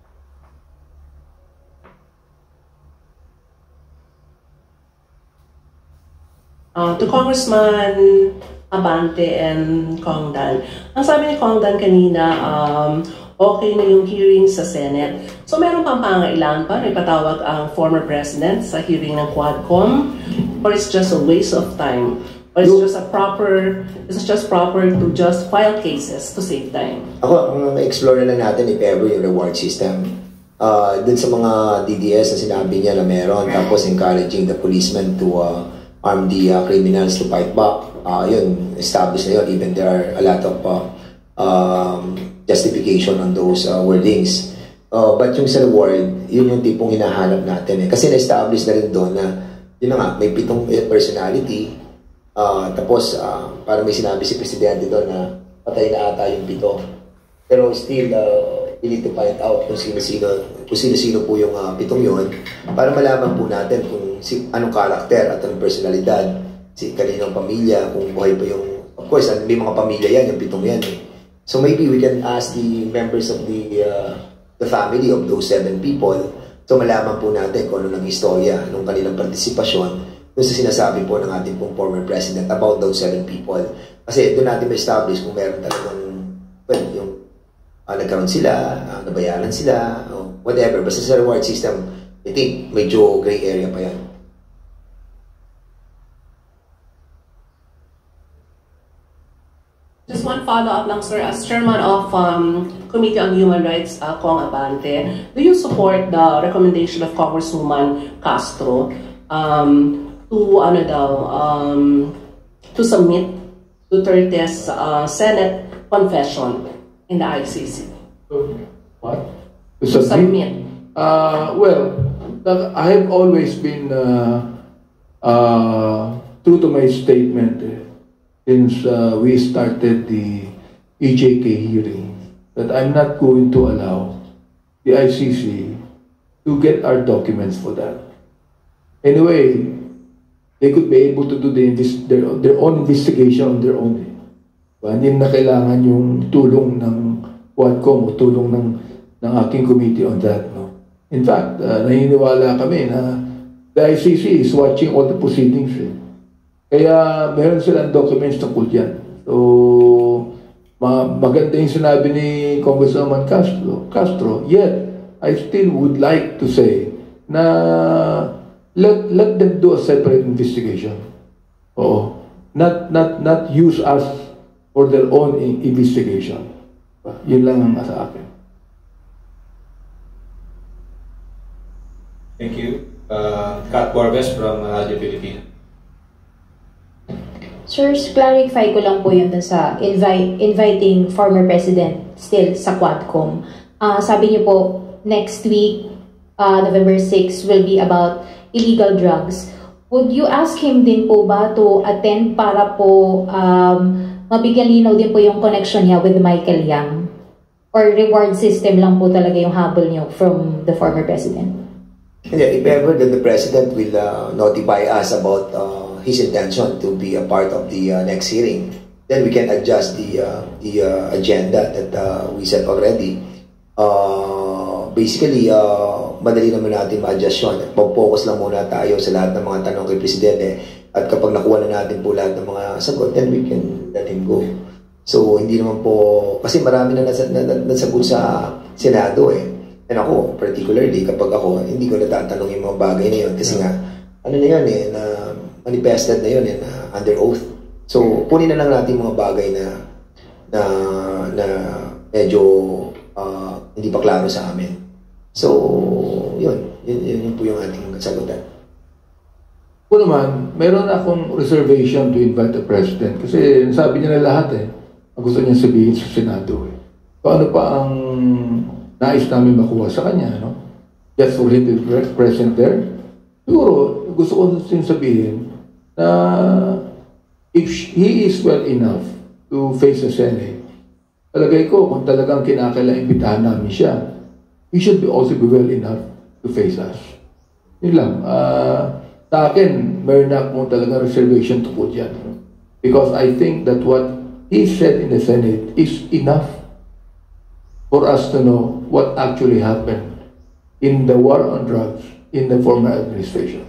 Uh, to Congressman Abante and Kong Dan. Ang sabi ni Kong Dan kanina, um, okay na yung hearing sa Senate. So meron pang pangailangan pa na ipatawag ang former president sa hearing ng Quadcom? Or it's just a waste of time? Or it's just a proper, it's just proper to just file cases to save time? Ako, ang explore na lang natin if ever yung reward system. Uh, dun sa mga D D S na sinabi niya na meron, tapos encouraging the policemen to uh, arm the uh, criminals to fight back. Uh, yun, established na yun. Even there are a lot of uh, um, justification on those uh, wordings. Uh, but yung sa reward, yun yung tipong hinahanap natin eh. Kasi na-establish na rin doon na, yun na nga, may pitong personality. Uh, tapos, uh, parang may sinabi si Presidente doon na patay na ata yung pito. Pero still, uh, we need to find out kung sino-sino, kung sino-sino po yung uh, pitong yun para malaman po natin kung si, anong karakter at anong personalidad, si kaninong pamilya, kung buhay pa yung, of course, may mga pamilya yan, yung pitong yan eh. So maybe we can ask the members of the uh, the family of those seven people so malaman po natin kung ano ng istorya, anong kanilang partisipasyon dun sa sinasabi po ng ating pong former president about those seven people. Kasi doon natin ma-establish kung meron talagang, well, yung uh, nagkaroon sila, uh, nabayaran sila, uh, whatever. Basta sa reward system, I think medyo gray area pa yan. Just one follow-up lang, sir. As chairman of um, Committee on Human Rights, uh, Kong Abante, do you support the recommendation of Congresswoman Castro um, to ano daw um, to submit Duterte's uh, Senate confession in the I C C? What? To To submit? submit. Uh, well, I have always been uh, uh, true to my statement eh, since uh, we started the E J K hearing that I'm not going to allow the I C C to get our documents for that. Anyway, they could be able to do the invest their, their own investigation on their own. Diba? Hindi na kailangan yung tulong ng Quadcom o tulong ng, ng aking committee on that. No? In fact, uh, naniniwala kami na the I C C is watching all the proceedings. Eh. Kaya meron silang documents tungkol dyan. So, ma maganda yung sinabi ni Congresswoman Castro, Castro, yet, I still would like to say na let, let them do a separate investigation. Oo. Not, not, not use us for their own investigation. Yun lang ang sa akin. Thank you. Uh, Kat Borges from uh, Radio Philippines. Sir, clarify ko lang po yun dun sa invite, inviting former president still sa Quadcom. Uh, sabi niyo po, next week, uh, November sixth, will be about illegal drugs. Would you ask him din po ba to attend para po um, mabigyan linaw din po yung connection niya with Michael Yang? Or reward system lang po talaga yung habol niyo from the former president? Yeah, if ever that the president will uh, notify us about uh, his intention to be a part of the uh, next hearing, then we can adjust the uh, the uh, agenda that uh, we set already. Uh, basically, uh, madali naman natin ma-adjust yun. Mag-focus lang muna tayo sa lahat ng mga tanong kay Presidente at kapag nakuha na natin po lahat ng mga sagot, then we can let him go. So, hindi naman po, kasi marami na nasagot sa Senado eh. And ako, particularly, kapag ako, hindi ko natatanong yung mga bagay na yun. Kasi nga, ano na yun eh, na manifested na yun eh, na under oath. So, kunin na lang natin mga bagay na na, na medyo uh, hindi pa klaro sa amin. So, yun. Yun, yun, yun po yung ating sagutan. Po naman, meron akong reservation to invite the President kasi sabi niya na lahat eh. Ang gusto niya sabihin sa Senado eh. So ano pa ang nais namin makuha sa kanya, no? Just for him to be present there. Siguro, gusto ko din sabihin na if he is well enough to face the Senate, talagay ko kung talagang kinakailangan imbitahan namin siya, he should be also be well enough to face us. Yun lang. Uh, Sa akin, meron na akong talaga reservation to put yan. Because I think that what he said in the Senate is enough for us to know what actually happened in the war on drugs in the former administration.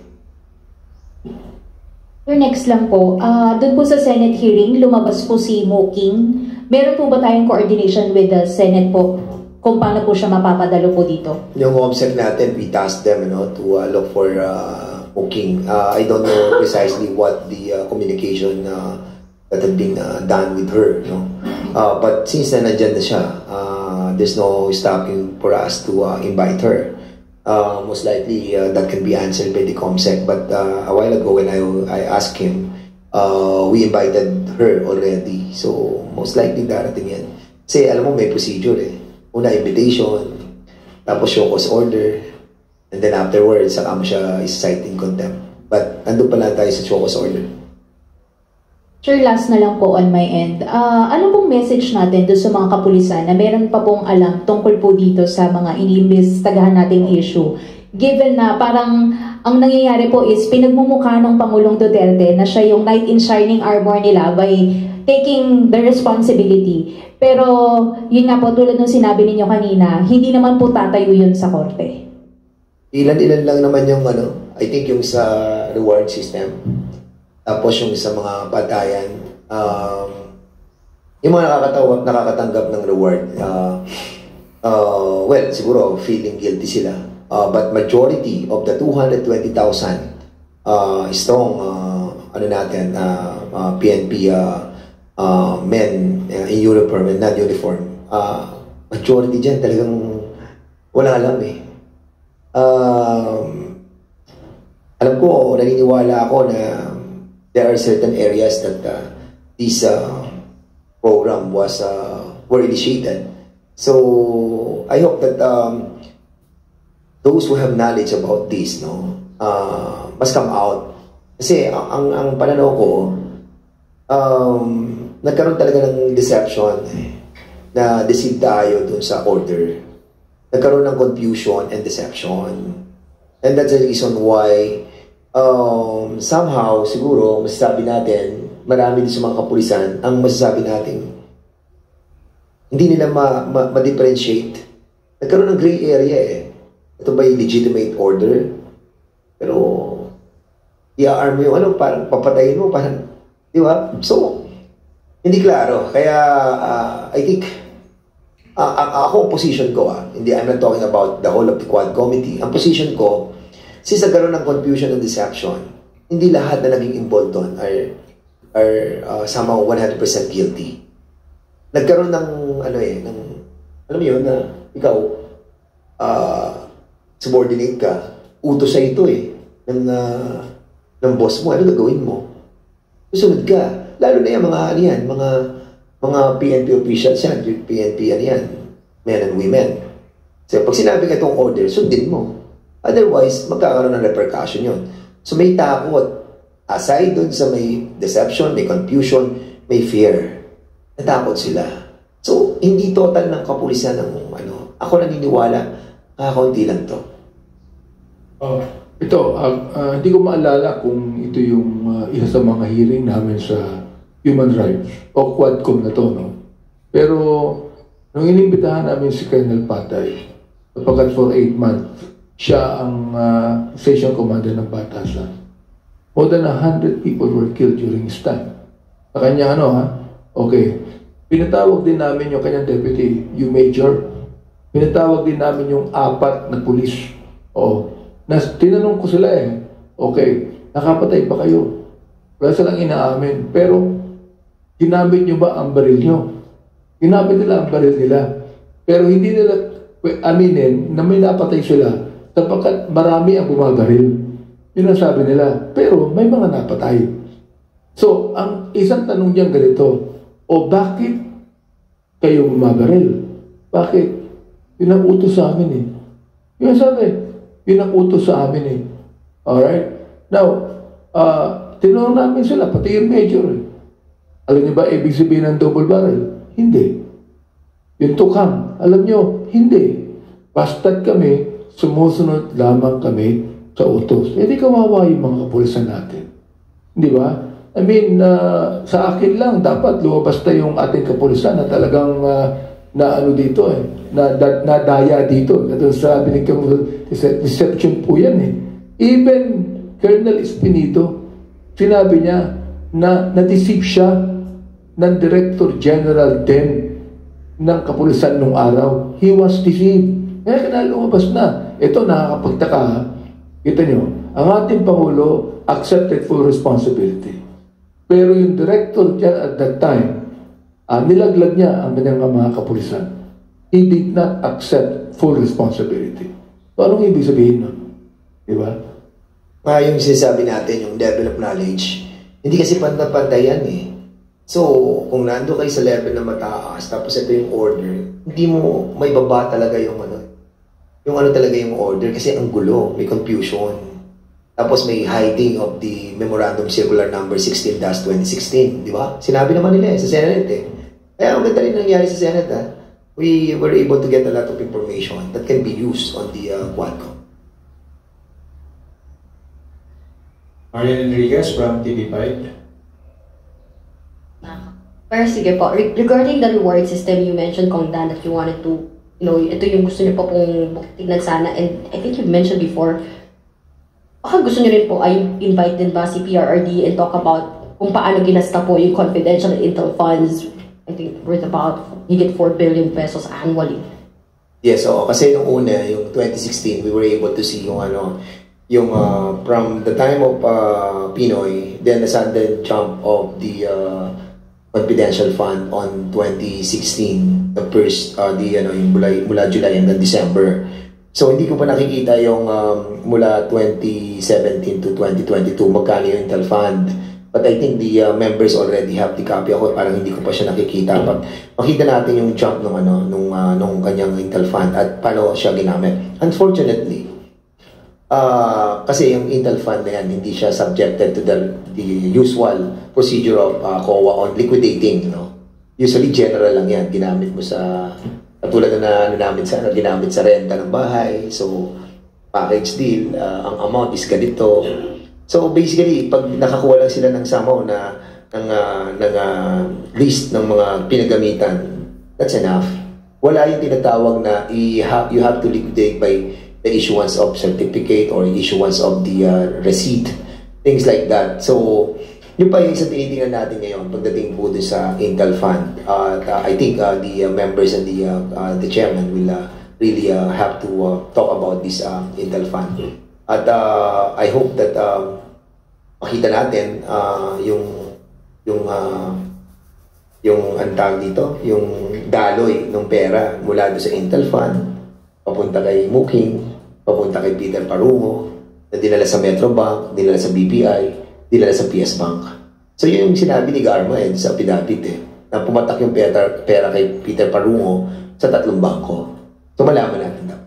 Your next lang po, uh, doon po sa Senate hearing, lumabas po si Mo King. Meron po ba tayong coordination with the Senate po kung paano po siya mapapadalo po dito? Yung OMSEC natin, we tasked them, you know, to uh, look for uh, King. Uh, I don't know precisely what the uh, communication uh, that had been uh, done with her, no? Uh, but since na nandyan na siya, uh, there's no stopping for us to uh, invite her. Uh, most likely, uh, that can be answered by the COMSEC. But uh, a while ago, when I, I asked him, uh, we invited her already. So, most likely darating yan. Kasi alam mo, may procedure eh. Una, invitation, tapos show cause order, and then afterwards, saka mo siya is-cite in contempt. But, andun pala tayo sa show cause order. Sure, last na lang po on my end. Uh, ano pong message natin doon sa mga kapulisan na meron pa pong alam tungkol po dito sa mga iniimbestagahan nating issue? Given na parang ang nangyayari po is pinagmumukha ng Pangulong Duterte na siya yung knight in shining armor nila by taking the responsibility. Pero, yun nga po, tulad ng sinabi ninyo kanina, hindi naman po tatayo yun sa korte. Ilan-ilan lang naman yung ano, I think yung sa reward system. Tapos yung sa mga patayan, um, yung mga nakakatawa, nakakatanggap ng reward, uh, uh, well, siguro feeling guilty sila. Uh, but majority of the two hundred twenty thousand uh, strong uh, ano natin, uh, uh, P N P uh, uh, men uh, in uniform and non-uniform, uh, majority dyan talagang wala alam eh. Um, alam ko, naniniwala ako na there are certain areas that uh, this uh, program was uh, were initiated. So I hope that um, those who have knowledge about this, no, uh, must come out. Kasi ang ang, ang pananaw ko, um, nagkaroon talaga ng deception, na deceive tayo dun sa order. Nagkaroon ng confusion and deception. And that's the reason why um, somehow, siguro, masasabi natin, marami din sa mga kapulisan, ang masasabi natin, hindi nila ma-differentiate. Ma, ma Nagkaroon ng gray area eh. Ito ba yung legitimate order? Pero, i-arm mo yung ano, parang papatayin mo, parang, di ba? So, hindi klaro. Kaya, uh, I think, Uh, ang ako, position ko, ah, hindi, I'm not talking about the whole of the Quad Committee. Ang position ko, since nagkaroon ng confusion and deception, hindi lahat na naging involved doon are, are uh, somehow one hundred percent guilty. Nagkaroon ng, ano eh, ng, alam mo yun, na ikaw, uh, subordinate ka, utos sa ito eh, ng, uh, ng boss mo, ano gagawin mo? Susunod ka. Lalo na yung mga, ano yan, mga, mga P N P officials yan, P N P ano yan, men and women. So, pag sinabi ka itong order, sundin mo. Otherwise, magkakaroon ng repercussion yun. So, may takot. Aside dun sa may deception, may confusion, may fear. Natakot sila. So, hindi total ng kapulisan ng ano. Ako naniniwala, kakaunti lang to. Uh, ito, uh, uh, hindi ko maalala kung ito yung uh, isa sa mga hearing namin sa Human Rights o Quadcom na to, no? Pero nung inimbitahan namin si Colonel Patay, sapagkat for eight months siya ang uh, station commander ng Batasan, more than a hundred people were killed during his time. Sa kanya ano ha, okay, pinatawag din namin yung kanyang deputy, yung major, Pinatawag din namin yung apat na pulis. O, nas, tinanong ko sila eh, okay, nakapatay ba kayo? Wala silang inaamin. Pero, ginamit nyo ba ang baril nyo? Ginamit nila ang baril nila. Pero hindi nila aminin na may napatay sila sapagkat marami ang bumabaril. Yun ang sabi nila. Pero, may mga napatay. So, ang isang tanong diyan ganito, o bakit kayo bumabaril? Bakit? Yun ang utos sa amin eh. Yun sabi, yun ang utos sa amin eh. Alright? Now, uh, tinanong namin sila, pati yung major eh. Alam niyo ba ibig sabihin ng double barrel? Hindi. Yung tukang, alam niyo, hindi. Basta't kami, sumusunod lamang kami sa utos. Eh di kawawa yung mga kapulisan natin. Di ba? I mean, uh, sa akin lang, dapat lumabas na yung ating kapulisan na talagang uh, na ano dito eh, na, na, na daya dito. Ito sabi ni Kamul, deception po yan eh. Even Colonel Espinito, sinabi niya na na-deceive siya ng Director General ten ng kapulisan nung araw. He was deceived. Kaya kaya lumabas na. Ito nakakapagtaka ha. Kita nyo, ang ating Pangulo accepted full responsibility. Pero yung Director at that time, Uh, nilaglag niya ang kanyang mga kapulisan. He did not accept full responsibility. So, anong ibig sabihin nun? Diba? Ah, yung sinasabi natin, yung level of knowledge, hindi kasi pantay-pantay yan eh. So, kung nando kayo sa level na mataas, tapos ito yung order, hindi mo may baba talaga yung ano, yung ano talaga yung order kasi ang gulo, may confusion. Tapos may hiding of the Memorandum Circular Number sixteen dash twenty sixteen, di ba? Sinabi naman nila eh, sa Senate eh. Kaya ang ganda rin nangyari sa Senate ha. We were able to get a lot of information that can be used on the uh, Quadcom. Marian Enriquez from T V five. Pero sige po, Re regarding the reward system, you mentioned, Kong Dan, that you wanted to, you know, ito yung gusto niyo po pong tignan sana. And I think you've mentioned before, baka gusto niyo rin po ay invite din ba si P R R D and talk about kung paano ginasta po yung confidential intel funds. I think worth about, you get four billion pesos annually. Yes, so kasi nung una, yung twenty sixteen, we were able to see yung ano, yung uh, from the time of uh, Pinoy, then the sudden jump of the uh, confidential fund on twenty sixteen, the first, uh, the, ano, yung mula, mula July hanggang December. So, hindi ko pa nakikita yung um, mula twenty seventeen to twenty twenty-two, magkano yung Intel Fund. But I think the uh, members already have the copy. Ako parang hindi ko pa siya nakikita. But makita natin yung jump nung, ano, nung, uh, nung kanyang Intel Fund at paano siya ginamit. Unfortunately, uh, kasi yung Intel Fund na yan, hindi siya subjected to the, the usual procedure of uh, C O A on liquidating. No? Usually, general lang yan. Ginamit mo sa... Katulad na ano namin sa ano, ginamit sa renta ng bahay. So, package deal, uh, ang amount is ganito. So, basically, pag nakakuha lang sila ng somehow na ng, uh, ng uh, list ng mga pinagamitan, that's enough. Wala yung tinatawag na you have, you have to liquidate by the issuance of certificate or issuance of the uh, receipt, things like that. So, yun pa yung isa tinitingnan natin ngayon pagdating po doon sa Intel Fund. Uh, uh, I think uh, the uh, members and the uh, uh, the chairman will uh, really uh, have to uh, talk about this uh, Intel Fund. At uh, I hope that uh, makita natin uh, yung yung uh, yung antang dito, yung daloy ng pera mula doon sa Intel Fund papunta kay Muking, papunta kay Peter Parungo, na dinala sa Metro Bank, dinala sa B P I, dinala sa P S Bank. So yun yung sinabi ni Garma eh, sa pidapit eh, na pumatak yung pera, pera kay Peter Parungo sa tatlong bangko. So malaman natin daw.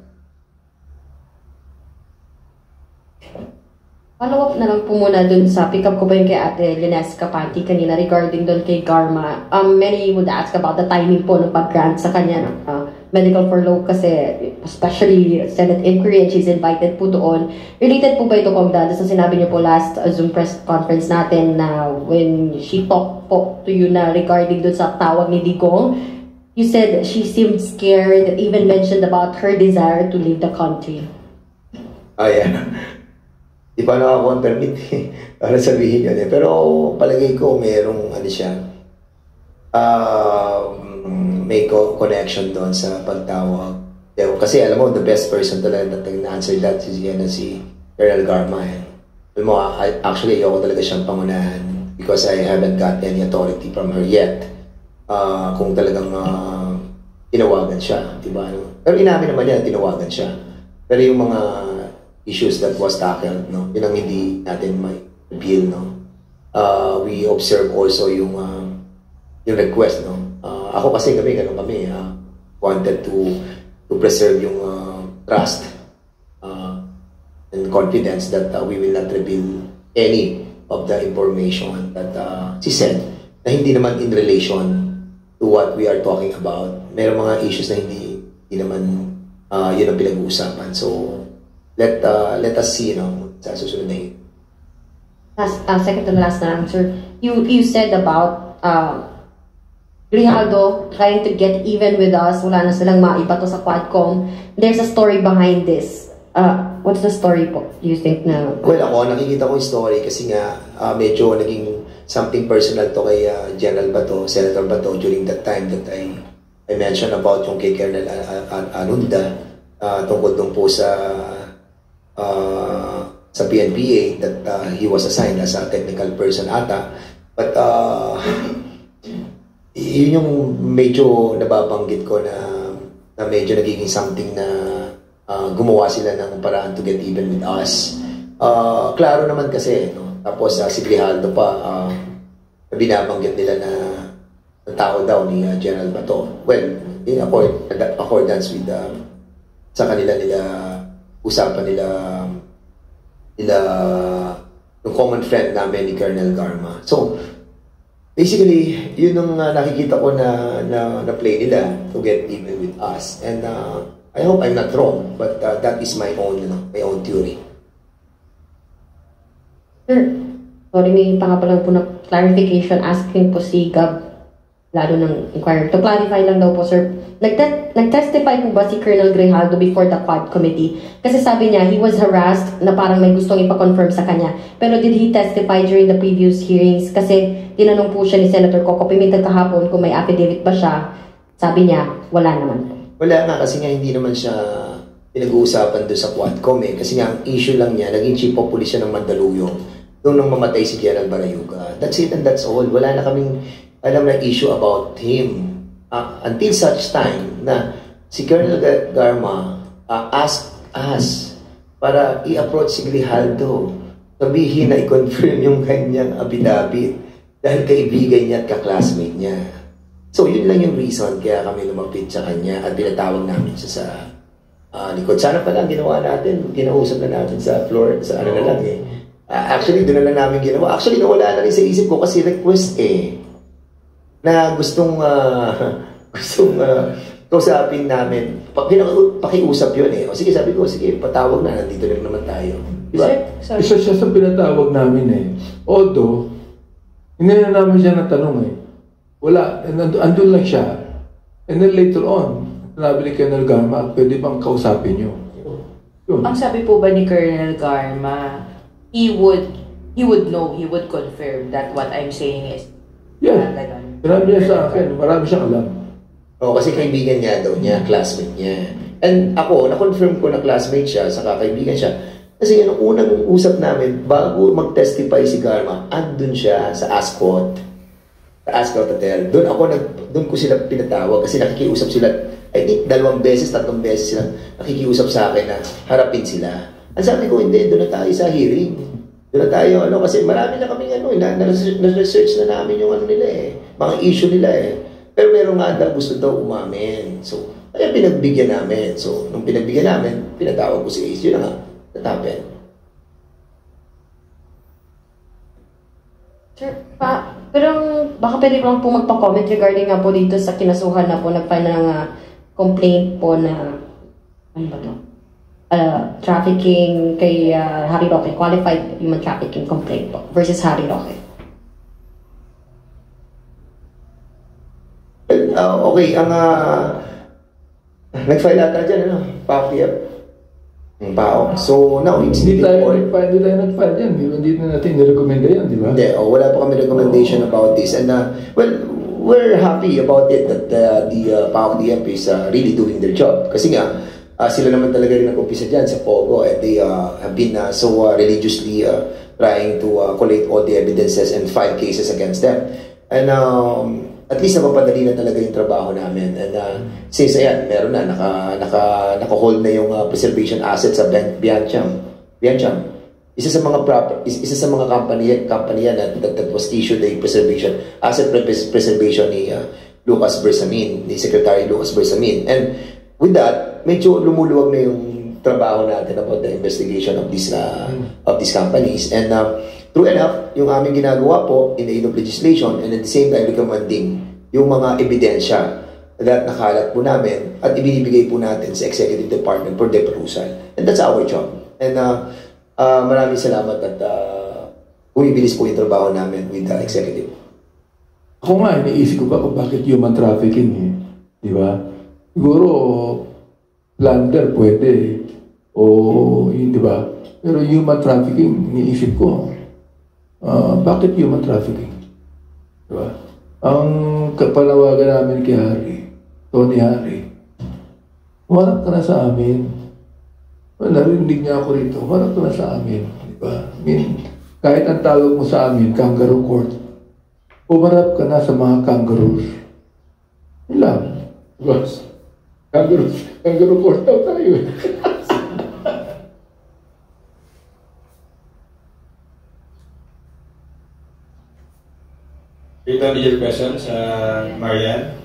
Follow up na lang po muna dun sa pick up ko ba yung kay Ate Lines Capanti kanina regarding dun kay Garma. Um, many would ask about the timing po ng pag-grant sa kanya ng uh, medical furlough kasi especially Senate inquiry and she's invited po doon. Related po ba ito, Kong Dan, sa sinabi niyo po last uh, Zoom press conference natin na when she talked po to you na regarding dun sa tawag ni Digong, you said she seemed scared, even mentioned about her desire to leave the country. Ah, yeah. Di pa nakakonfirm eh, para sabihin yun eh. Pero palagay ko merong ano siya, uh, may co connection doon sa pagtawag Yeah, kasi alam mo, the best person talaga that na-answer that is yan si Colonel Garma. Eh. Alam mo, I, actually, ayoko talaga siyang pangunahan because I haven't got any authority from her yet. Uh, kung talagang uh, tinawagan siya, diba? Pero inamin naman niya, tinawagan siya. Pero yung mga issues that was tackled, no, yun ang hindi natin may appeal, no. Uh, we observe also yung uh, yung request, no. Uh, ako kasi kami, ganun kami, uh, wanted to to preserve yung uh, trust uh, and confidence that uh, we will not reveal any of the information that uh, she said na hindi naman in relation to what we are talking about. Meron mga issues na hindi, hindi naman uh, yun ang pinag-uusapan. So, let uh, let us see, you know, sa susunod na yun. Last, uh, second to last na answer, you, you said about uh, Grijaldo trying to get even with us, wala na silang maiba to sa Quadcom. There's a story behind this. Uh, what's the story po? Do you think na... Well, ako, nakikita ko yung story kasi nga uh, medyo naging something personal to kay uh, General Bato, Senator Bato, during that time that I I mentioned about yung kay Colonel Anunda uh, tungkol dun po sa uh, sa P N P A that uh, he was assigned as a technical person ata. But uh, yun yung medyo nababanggit ko na, na medyo nagiging something na uh, gumawa sila ng paraan to get even with us. Uh, klaro naman kasi, no? Tapos uh, si Grijaldo pa, uh, binabanggit nila na ng tao daw ni uh, General Bato. Well, in accord, accordance with uh, sa kanila nila, usapan nila, nila, yung common friend namin ni Colonel Garma. So, basically, yun ang uh, nakikita ko na, na, na play nila to get even with us. And uh, I hope I'm not wrong, but uh, that is my own, you know, my own theory. Sir, sorry, may pa nga pala po na clarification asking po si Gab, lalo ng inquiry. To clarify lang daw po, sir, nagte nag-testify po ba si Colonel Grijaldo before the Quad Committee? Kasi sabi niya, he was harassed na parang may gustong ipa-confirm sa kanya. Pero did he testify during the previous hearings? Kasi tinanong po siya ni Senator Coco Pimentel kahapon kung may affidavit ba siya. Sabi niya, wala naman. Wala nga, kasi nga hindi naman siya pinag-uusapan doon sa Quadcom eh. Kasi nga ang issue lang niya, naging chief of police siya ng Mandaluyong doon nung mamatay si General Barayuga. That's it and that's all. Wala na kaming alam na issue about him. Uh, until such time na si Colonel Garma uh, asked us para i-approach si Grijaldo, sabihin na i-confirm yung kanyang affidavit dahil kaibigan niya at ka-classmate niya. So yun lang yung reason kaya kami lumapit sa kanya at pinatawag namin siya sa uh, likod. Sana pala ang ginawa natin, kinausap na natin sa floor, sa ano na lang eh. Uh, actually, doon na lang namin ginawa. Actually, nawala na rin sa isip ko kasi request eh na gustong uh, gustong uh, kausapin namin. Pakiusap yun eh. O sige, sabi ko, sige, patawag na, nandito lang naman tayo. Diba? Isa siya sa pinatawag namin eh. Although, hindi na namin siya natanong eh. Wala, andun lang siya. And then later on, sinabi ni Colonel Garma, pwede bang kausapin niyo? Yun. Ang sabi po ba ni Colonel Garma, he would, he would know, he would confirm that what I'm saying is yeah. Marami niya sa akin, marami siyang alam. Oo, kasi kaibigan niya daw niya, classmate niya. And ako, na-confirm ko na classmate siya, saka kaibigan siya. Kasi yun, ang unang usap namin, bago mag-testify si Garma, andun siya sa Ascot, sa Ascot Hotel. Doon ako, nag, doon ko sila pinatawag kasi nakikiusap sila, I think dalawang beses, tatlong beses sila nakikiusap sa akin na harapin sila. Ang sabi ko, hindi, doon na tayo sa hearing. Doon na tayo, ano, kasi marami na kami, ano, na-research na namin yung ano nila eh, mga issue nila eh. Pero meron nga daw, gusto daw umamin. So, kaya pinagbigyan namin. So, nung pinagbigyan namin, pinatawag ko si Ace. Yun na nga, natapin. Sure, pa, pero baka pwede ko lang po magpa-comment regarding nga po dito sa kinasuhan na po, nagpa na ng uh, complaint po na, ano ba to? Uh, trafficking kay uh, Harry Roque, qualified human trafficking complaint po versus Harry Roque. Uh, okay, ang uh, nag-file ata dyan, ano? Pakiap. Ang pao. So, now, it's hindi tayo nag-file, hindi tayo nag-file dyan. Hindi na natin nirekomenda yan, di ba? Hindi, oh, wala pa kami recommendation about this. And, uh, well, we're happy about it that uh, the uh, PAOK D F is uh, really doing their job. Kasi nga, uh, sila naman talaga rin nag-umpisa dyan sa Pogo, and they uh, have been uh, so uh, religiously uh, trying to uh, collate all the evidences and file cases against them. And um, at least napapadali na talaga yung trabaho namin. And uh, since ayan, meron na, naka, naka, naka-hold na yung uh, preservation assets sa Biancham. Biancham. Isa sa mga proper, isa sa mga company company yan that, that, that was issued a preservation asset preservation ni uh, Lucas Bersamin, ni Secretary Lucas Bersamin. And with that, medyo lumuluwag na yung trabaho natin about the investigation of these uh, of these companies. And uh, true enough, yung aming ginagawa po in the aid of legislation and at the same time recommending yung mga ebidensya that nakalat po namin at ibinibigay po natin sa Executive Department for their perusal. And that's our job. And uh, Uh, maraming salamat at uh, bumibilis po yung trabaho namin with the executive. Ako nga, iniisip ko pa kung bakit human trafficking eh. Di ba? Siguro, plunder pwede. O, yun, di ba? Pero human trafficking, iniisip ko, uh, bakit human trafficking? Di ba? Ang kapalawagan namin kay Harry, Tony Harry, humarap ka na sa amin. Well, narinig niya ako rito, harap ka na sa amin, di ba? I mean, kahit ang tawag mo sa amin, kangaroo court, umarap ka na sa mga kangaroos. Yun lang. Diba? Kangaroo, kangaroo court daw tayo. Return to your questions, uh, Marian.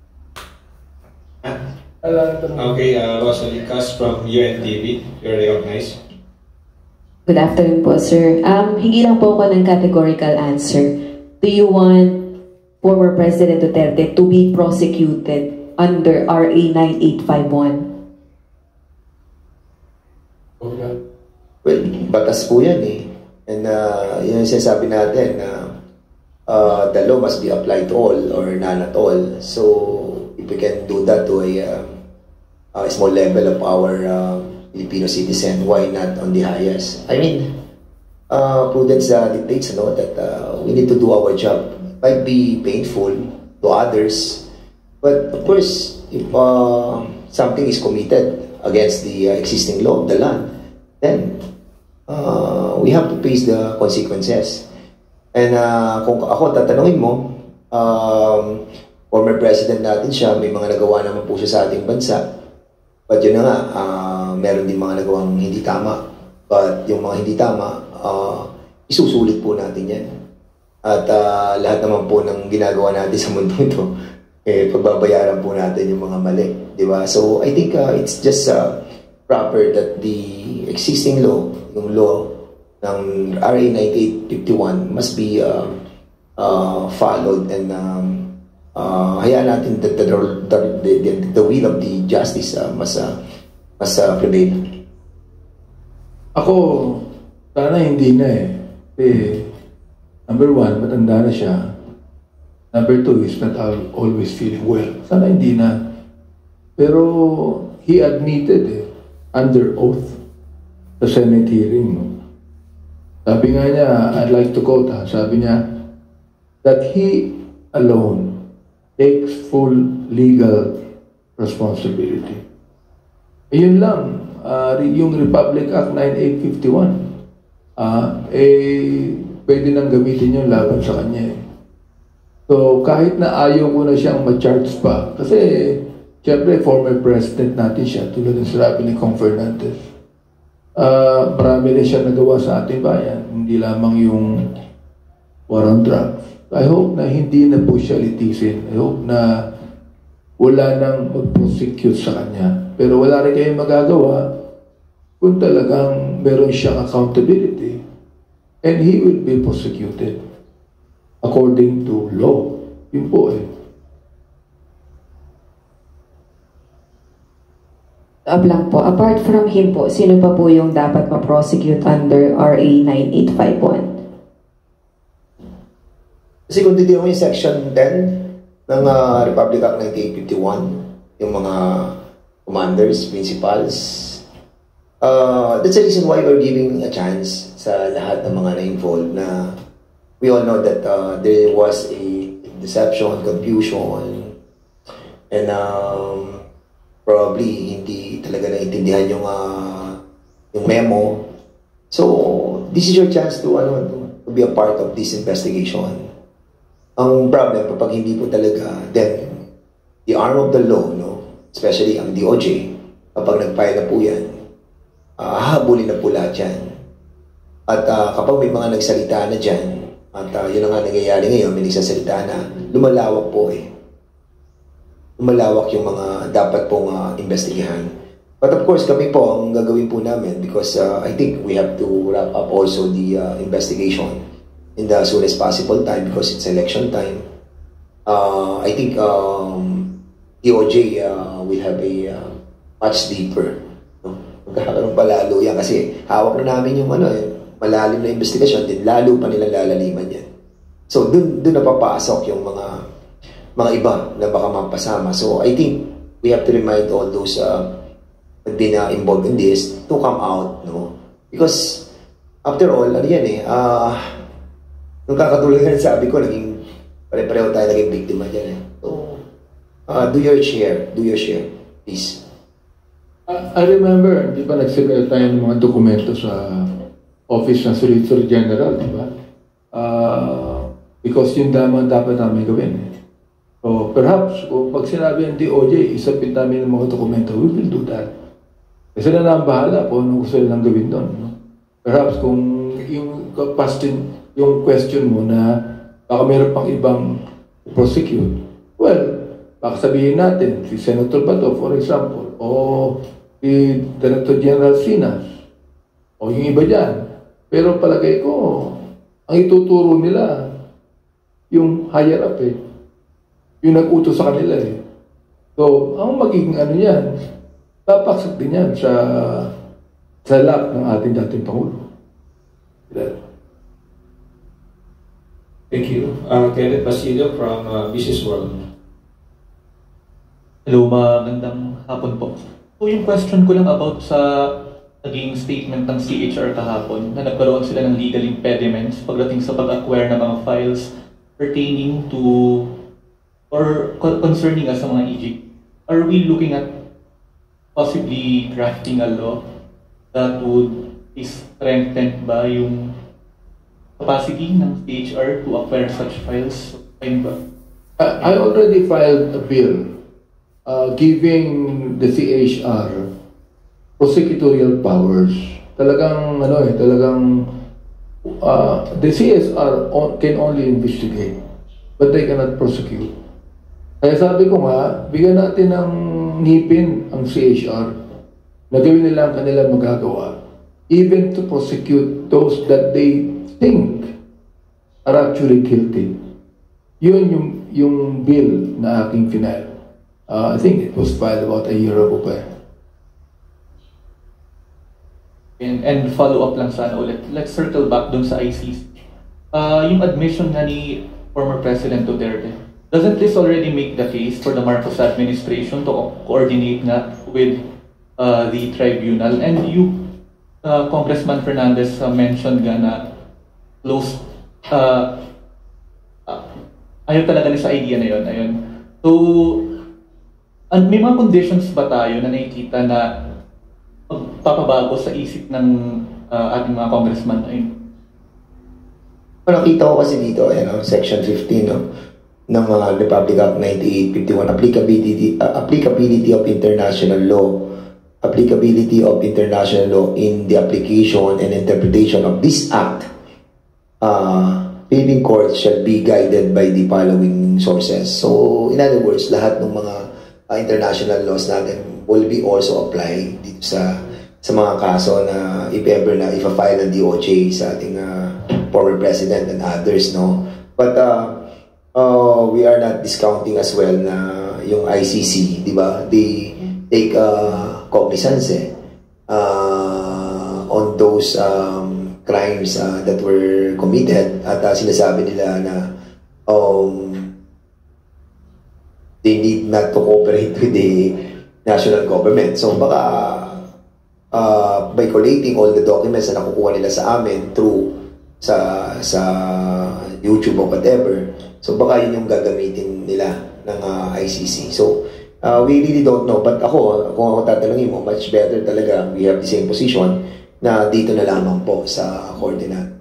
Okay, uh, Rosalie Cas from U N T V. You're recognized. Good afternoon po, sir. Um, hingi lang po ako ng categorical answer. Do you want former President Duterte to be prosecuted under R A nine eight five one? Well, batas po yan eh. And uh, yun yung sinasabi natin na uh, the law must be applied to all or none at all. So, if we can do that to a, uh, a small level of our uh, Filipino citizen, why not on the highest? I mean, uh, prudence uh, dictates no, that uh, we need to do our job. It might be painful to others, but of course, if uh, something is committed against the uh, existing law of the land, then uh, we have to face the consequences. And uh, kung ako tatanungin mo, um, former president natin siya, may mga nagawa naman po siya sa ating bansa. But yun na nga, uh, meron din mga nagawang hindi tama. But yung mga hindi tama, uh, isusulit po natin yan. At uh, lahat naman po ng ginagawa natin sa mundo ito, eh, pagbabayaran po natin yung mga mali. Diba? So I think uh, it's just uh, proper that the existing law, yung law ng R A nine eight five one must be uh, uh, followed and um, Uh, hayaan natin that the, the, the, the, the will of the justice uh, mas, uh, mas uh, prevail. Ako, sana hindi na eh. Eh, number one, matanda na siya. Number two, he's not always feeling well. Sana hindi na. Pero he admitted eh, under oath sa Senate hearing. No? Sabi nga niya, I'd like to quote ha, sabi niya, that he alone takes full legal responsibility. Ayun lang, uh, yung Republic Act nine eight five one, uh, eh, pwede nang gamitin yung laban sa kanya. Eh. So, kahit na ayaw ko na siyang ma-charge pa, kasi, syempre, former president natin siya, tulad ng sinabi ni Kong Fernandez. Uh, marami rin siya nagawa sa ating bayan, hindi lamang yung war on drugs. I hope na hindi na po siya litisin. I hope na wala nang mag-prosecute sa kanya. Pero wala rin kayong magagawa kung talagang meron siyang accountability. And he will be prosecuted according to law. Yun po eh. Up lang po, apart from him po, sino pa po yung dapat ma-prosecute under R A nine eight five one? Kasi kung titignan mo yung section ten ng uh, Republic Act nine eight five one, yung mga commanders, principals, uh, that's the reason why we're giving a chance sa lahat ng mga na-involved na we all know that uh, there was a deception, confusion, and um, probably hindi talaga naintindihan yung uh, yung memo. So this is your chance to ano to, to be a part of this investigation. Ang problem kapag hindi po talaga, then the arm of the law, no, especially ang D O J, kapag nag-file na po yan, uh, hahabulin na po lahat yan. At uh, kapag may mga nagsalita na dyan, at uh, yun ang nga nangyayari ngayon, may nagsasalita na, lumalawak po eh. Lumalawak yung mga dapat pong uh, investigahan. But of course, kami po, ang gagawin po namin, because uh, I think we have to wrap up also the uh, investigation in the soonest possible time, because it's election time. Uh, I think um, D O J uh, will have a uh, much deeper. No? Magkakaroon pa lalo yan, kasi hawak na namin yung ano eh, malalim na investigasyon, din lalo pa nilang lalaliman yan. So, dun, dun napapasok yung mga mga iba na baka mapasama. So, I think we have to remind all those uh, that been uh, involved in this to come out, no? Because, after all, ano yan eh, uh, nung kakatulad yan, sabi ko, naging, pare-pareho tayo naging biktima dyan eh. So, uh, do your share, do your share, please. Uh, I remember, di ba nagsibay tayo ng mga dokumento sa Office ng Solicitor General, di ba? Uh, because yun naman dapat namin gawin. So, perhaps, kung pag sinabi ng D O J, isapin namin ng mga dokumento, we will do that. Kasi na lang bahala po anong gusto nilang gawin doon. No? Perhaps, kung yung, question, yung question mo na baka meron pang ibang prosecute, well, baka sabihin natin, si Senator Bato, for example, o si Director General Sinas, o yung iba dyan. Pero palagay ko, ang ituturo nila, yung higher up eh. Yung nag-utos sa kanila eh. So, ang magiging ano yan, papaksak din yan sa, sa lap ng ating dating Pangulo. Thank you. Uh, Kenneth Basilio from uh, Business World. Hello, magandang hapon po. So, yung question ko lang about sa naging statement ng C H R kahapon na nagkaroon sila ng legal impediments pagdating sa pag-acquire ng mga files pertaining to or concerning us sa mga E J. Are we looking at possibly drafting a law that would strengthen ba yung capacity ng C H R to acquire such files? Ba? I already filed a bill uh, giving the C H R prosecutorial powers. Talagang, ano eh, talagang, uh, the C S R on, can only investigate, but they cannot prosecute. Kaya sabi ko nga, bigyan natin ng ngipin ang C H R na gawin nila ang kanilang magagawa, even to prosecute those that they think are actually guilty. Yun yung, yung bill na aking final. Uh, I think it was filed about a year ago pa. And, and follow up lang sana ulit. Let's circle back dun sa I C C. Uh, yung admission nga ni former President Duterte, doesn't this already make the case for the Marcos administration to co coordinate nga with uh, the tribunal? And you, uh, Congressman Fernandez, uh, mentioned nga na close, uh, uh, ayaw talaga sa idea na yun. Ayun. So, and may mga conditions ba tayo na nakikita na magpapabago sa isip ng uh, ating mga congressman? Ayun. Nakita ko kasi dito, you know, Section fifteen, no, ng uh, Republic Act ninety-eight fifty-one, applicability, uh, applicability of international law, applicability of international law in the application and interpretation of this act. Uh, Philippine courts shall be guided by the following sources. So, in other words, lahat ng mga uh, international laws natin will be also applied dito sa sa mga kaso na if ever na ipa-file ng D O J sa ating uh, former president and others, no. But uh, uh, we are not discounting as well na yung I C C, di ba? They take uh, cognizance eh, uh, on those um, crimes uh, that were committed at uh, sinasabi nila na um, they need not to cooperate with the national government. So baka uh, by collating all the documents na nakukuha nila sa amin through sa sa YouTube o whatever. So baka yun yung gagamitin nila ng uh, I C C. So uh, we really don't know. But ako, kung ako tatanungin mo, much better talaga, we have the same position na dito na lamang po sa coordinate.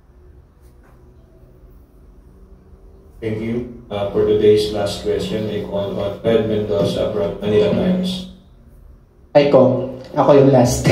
Thank you. Uh, for today's last question, I call on Fred Mendoza from Manila Times. Ay, Kong. Ako yung last.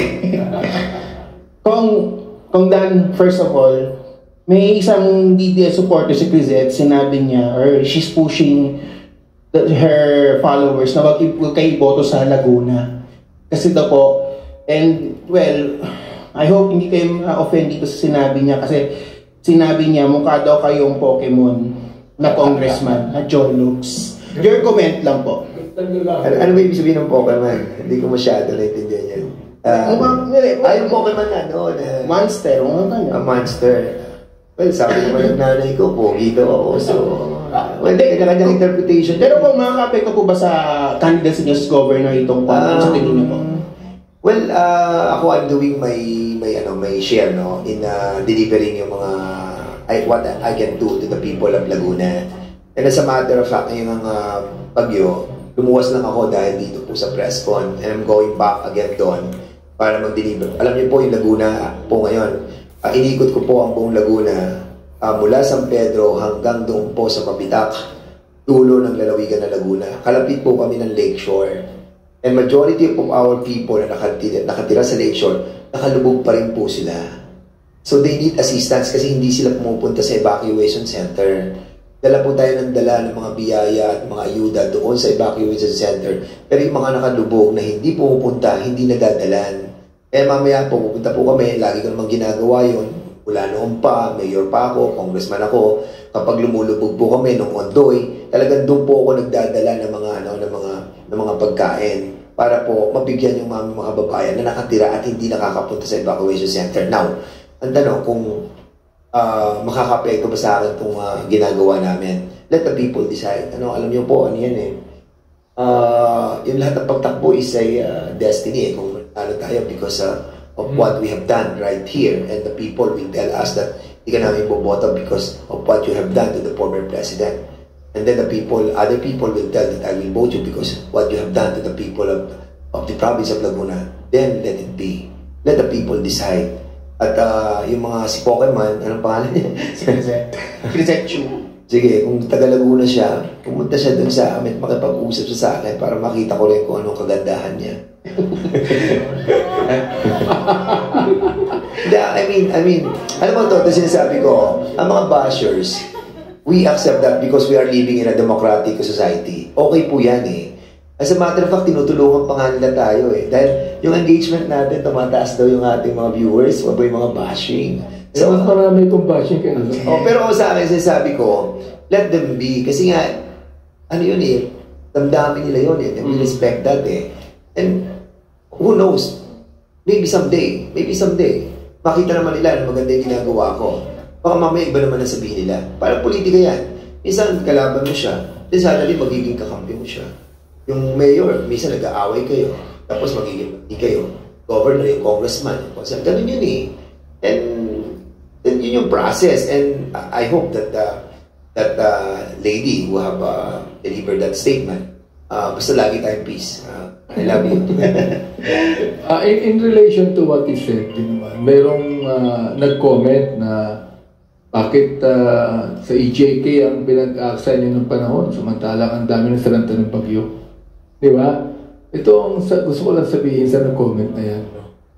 Kong, Kong Dan, first of all, may isang D D S supporter si Crisette, sinabi niya, or she's pushing the, her followers na wag kayo boto sa Laguna. Kasi daw po, and well, I hope hindi kayo offend dito sa sinabi niya kasi sinabi niya mukha daw kayong Pokemon na congressman, na John Lux. Your comment lang po. Ano, ano ba ibig sabihin ng Pokemon? Hindi ko masyado naintindihan yan. Uh, ay, yung Pokemon na, no? Na, monster, ano ka a monster. Well, sabi naman ng nanay ko, pogi daw ako. So, well, kanya-kanyang interpretation. Pero kung makaka-apekto po ba sa candidacy niya sa governor itong um, sa tingin niyo po? Well, uh, ako I'm doing my my ano my share no in uh, delivering yung mga I, what I can do to the people of Laguna. And as a matter of fact, yung uh, bagyo, lumuwas lang ako dahil dito po sa press con and I'm going back again doon para mag-deliver. Alam niyo po yung Laguna po ngayon. Uh, inikot ko po ang buong Laguna uh, mula San Pedro hanggang doon po sa Mabitak, dulo ng lalawigan ng Laguna. Kalapit po kami ng Lakeshore. And majority of our people na nakatira, nakatira sa Lakeshore, nakalubog pa rin po sila. So they need assistance kasi hindi sila pumupunta sa evacuation center. Dala po tayo ng dala ng mga biyaya at mga ayuda doon sa evacuation center. Pero yung mga nakalubog na hindi pumupunta, hindi nadadalan. Eh mamaya po, pupunta po kami, lagi ko namang ginagawa yun. Mula noon pa, mayor pa ako, congressman ako. Kapag lumulubog po kami nung Ondoy, talagang doon po ako nagdadala ng mga ano, ng mga ng mga pagkain para po mabigyan yung mga mga babayan na nakatira at hindi nakakapunta sa evacuation center. Now, ang tanong kung uh, makaka-apekto ba sa akin itong uh, ginagawa namin? Let the people decide. Ano, alam niyo po, ano yan eh. Uh, yung lahat ng pagtakbo is a uh, destiny eh. Kung ano tayo because uh, of mm. what we have done right here and the people will tell us that hindi ka namin boboto because of what you have done to the former president. And then the people, other people will tell that I will vote you because what you have done to the people of, of the province of Laguna. Then let it be. Let the people decide. At uh, yung mga si Pokemon, anong pangalan niya? Crisette Chu. Sige, kung taga Laguna siya, pumunta siya dun sa amin, makipag-usap siya sa akin para makita ko rin kung anong kagandahan niya. I mean, I mean, alam mo to, ito sinasabi ko, ang mga bashers, we accept that because we are living in a democratic society. Okay po yan eh. As a matter of fact, tinutulungan pa nga nila tayo eh. Dahil yung engagement natin, tumataas daw yung ating mga viewers, wala yung mga bashing. So, mas marami itong bashing kayo. Oh, pero ako sa akin, sinasabi ko, let them be. Kasi nga, ano yun eh, damdamin nila yun eh. They will respect that eh. And who knows, maybe someday, maybe someday, makita naman nila na maganda yung ginagawa ko. Baka mamaya iba naman ang sabihin nila. Parang politika yan. Minsan kalaban mo siya, then suddenly magiging kakampi mo siya. Yung mayor, minsan nag-aaway kayo, tapos magiging magiging kayo. Governor, yung congressman, yung congressman. Ganun yun eh. And then yun yung process. And I hope that uh, that uh, lady who have uh, delivered that statement, uh, basta lagi tayong peace. Uh, I love you. uh, in, in relation to what he said, merong uh, nag-comment na bakit uh, sa E J K ang pinag-aaksa niyo ng panahon samantalang ang dami ng salanta ng bagyo. Di ba? Ito ang gusto ko lang sabihin sa nag-comment na yan.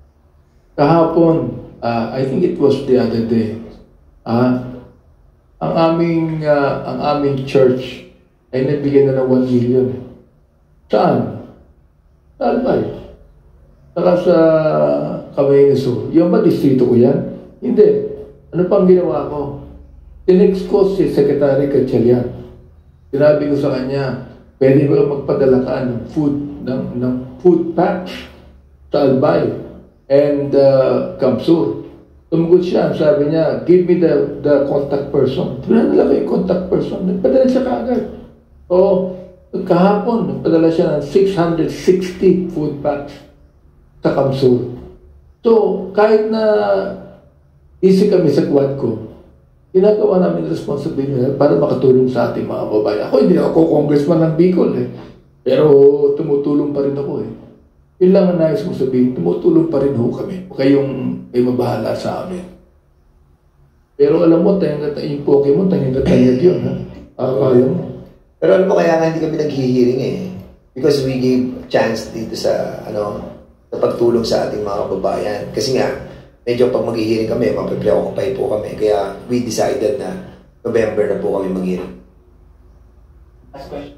Kahapon, uh, I think it was the other day, uh, ang aming uh, ang aming church ay nabigyan na ng one million. Saan? Sa Albay. Saka sa Camarines Sur. Yung ba distrito ko yan? Hindi. Ano pang ginawa ko? Tinext ko si Secretary Gatchalian. Sinabi ko sa kanya, pwede ba magpadala ka ng food, ng, ng food packs sa Albay and uh, Kamsur. Tumugot siya, sabi niya, give me the, the contact person. Tinanala ko yung contact person. Nagpadala siya kaagad. O, kahapon, nagpadala siya ng six hundred sixty food packs sa Kamsur. So, kahit na Easy kami sa Quadcom. Ginagawa namin responsibility para makatulong sa ating mga babae. Ako hindi ako congressman ng Bicol eh. Pero tumutulong pa rin ako eh. Yun lang ang nais ko sabihin, tumutulong pa rin ho kami. Huwag kayong ay mabahala sa amin. Pero alam mo, tayang yung Pokemon, tayang tayang yun ha. Ah, yun. Pero alam mo, kaya nga hindi kami naghihiring eh. Because we gave chance dito sa, ano, sa pagtulong sa ating mga kababayan. Kasi nga, medyo pag maghihiring kami, mapipreoccupy po kami. Kaya we decided na November na po kami maghihiring. Last question.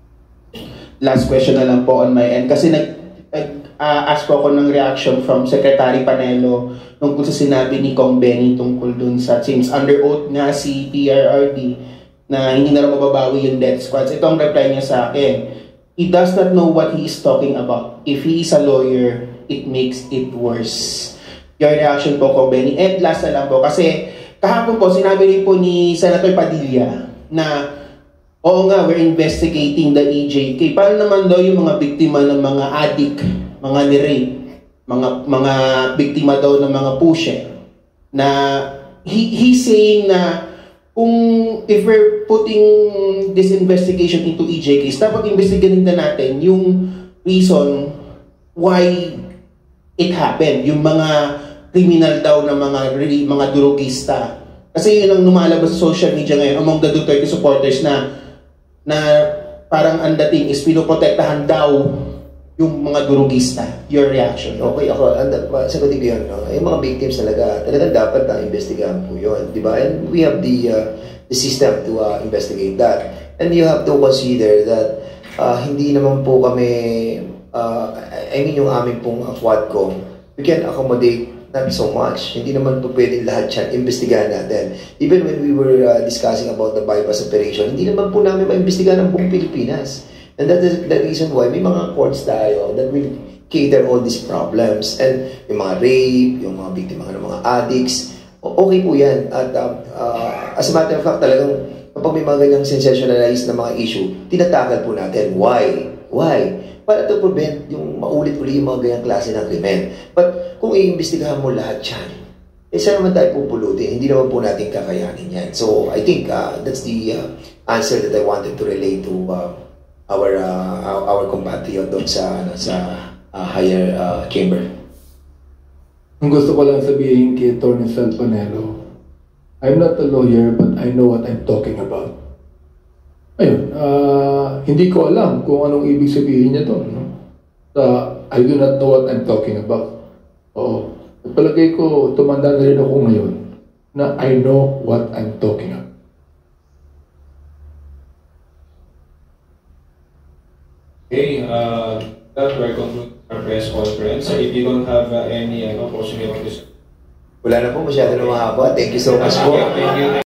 Last question na lang po on my end. Kasi nag, nag uh, ask po ako ng reaction from Secretary Panelo tungkol sa sinabi ni Kong Benny tungkol dun sa, since under oath nga si P R R D, na hindi na rin mababawi yung death squads. Ito ang reply niya sa akin. He does not know what he is talking about. If he is a lawyer, it makes it worse. Your reaction po, Kong Benny. And last na lang po, kasi kahapon po, sinabi rin po ni Senator Padilla na oo nga, we're investigating the E J K. Paano naman daw yung mga biktima ng mga addict, mga nirape, mga, mga biktima daw ng mga pusher, na he, he's saying na kung if we're putting this investigation into E J Ks, dapat investigating na natin yung reason why it happened. Yung mga criminal daw na mga mga drogista. Kasi yun ang lumalabas sa social media ngayon among the Duterte supporters na na parang ang dating is pinoprotektahan daw yung mga drogista. Your reaction? Okay, ako, sagutin ko yun. No? Yung mga victims talaga, talagang dapat na investigahan po yun. Diba? And we have the, uh, the system to uh, investigate that. And you have to consider that uh, hindi naman po kami, uh, I mean yung aming pong uh, Quadcom, we can accommodate not so much. Hindi naman po pwedeng lahat yan, investigahan natin. Even when we were uh, discussing about the bypass operation, hindi naman po namin maimbestigahan ang buong Pilipinas. And that is the reason why may mga courts tayo that will cater all these problems. And yung mga rape, yung mga biktima ng mga addicts, okay po yan. At uh, uh, as a matter of fact, talagang kapag may mga ganyang sensationalized na mga issue, tinatakal po natin. Why? Why? Para to prevent yung maulit-uli yung mga ganyang klase ng krimen. But kung iimbestigahan mo lahat yan, eh saan naman tayo pupulutin? Hindi naman po natin kakayanin yan. So I think uh, that's the uh, answer that I wanted to relate to uh, our uh, our compatriot doon sa ano, sa uh, higher uh, chamber. Ang gusto ko lang sabihin kay Attorney Sal Panelo, I'm not a lawyer but I know what I'm talking about. Ayun, uh, hindi ko alam kung anong ibig sabihin niya doon. No? Uh, I do not know what I'm talking about. Oo. Palagay ko, tumanda na rin ako ngayon na I know what I'm talking about. Okay, uh, that will conclude our press conference. So if you don't have uh, any uh, question you want to say. Wala na po, masyado na mahaba. Thank you so much po. Thank you.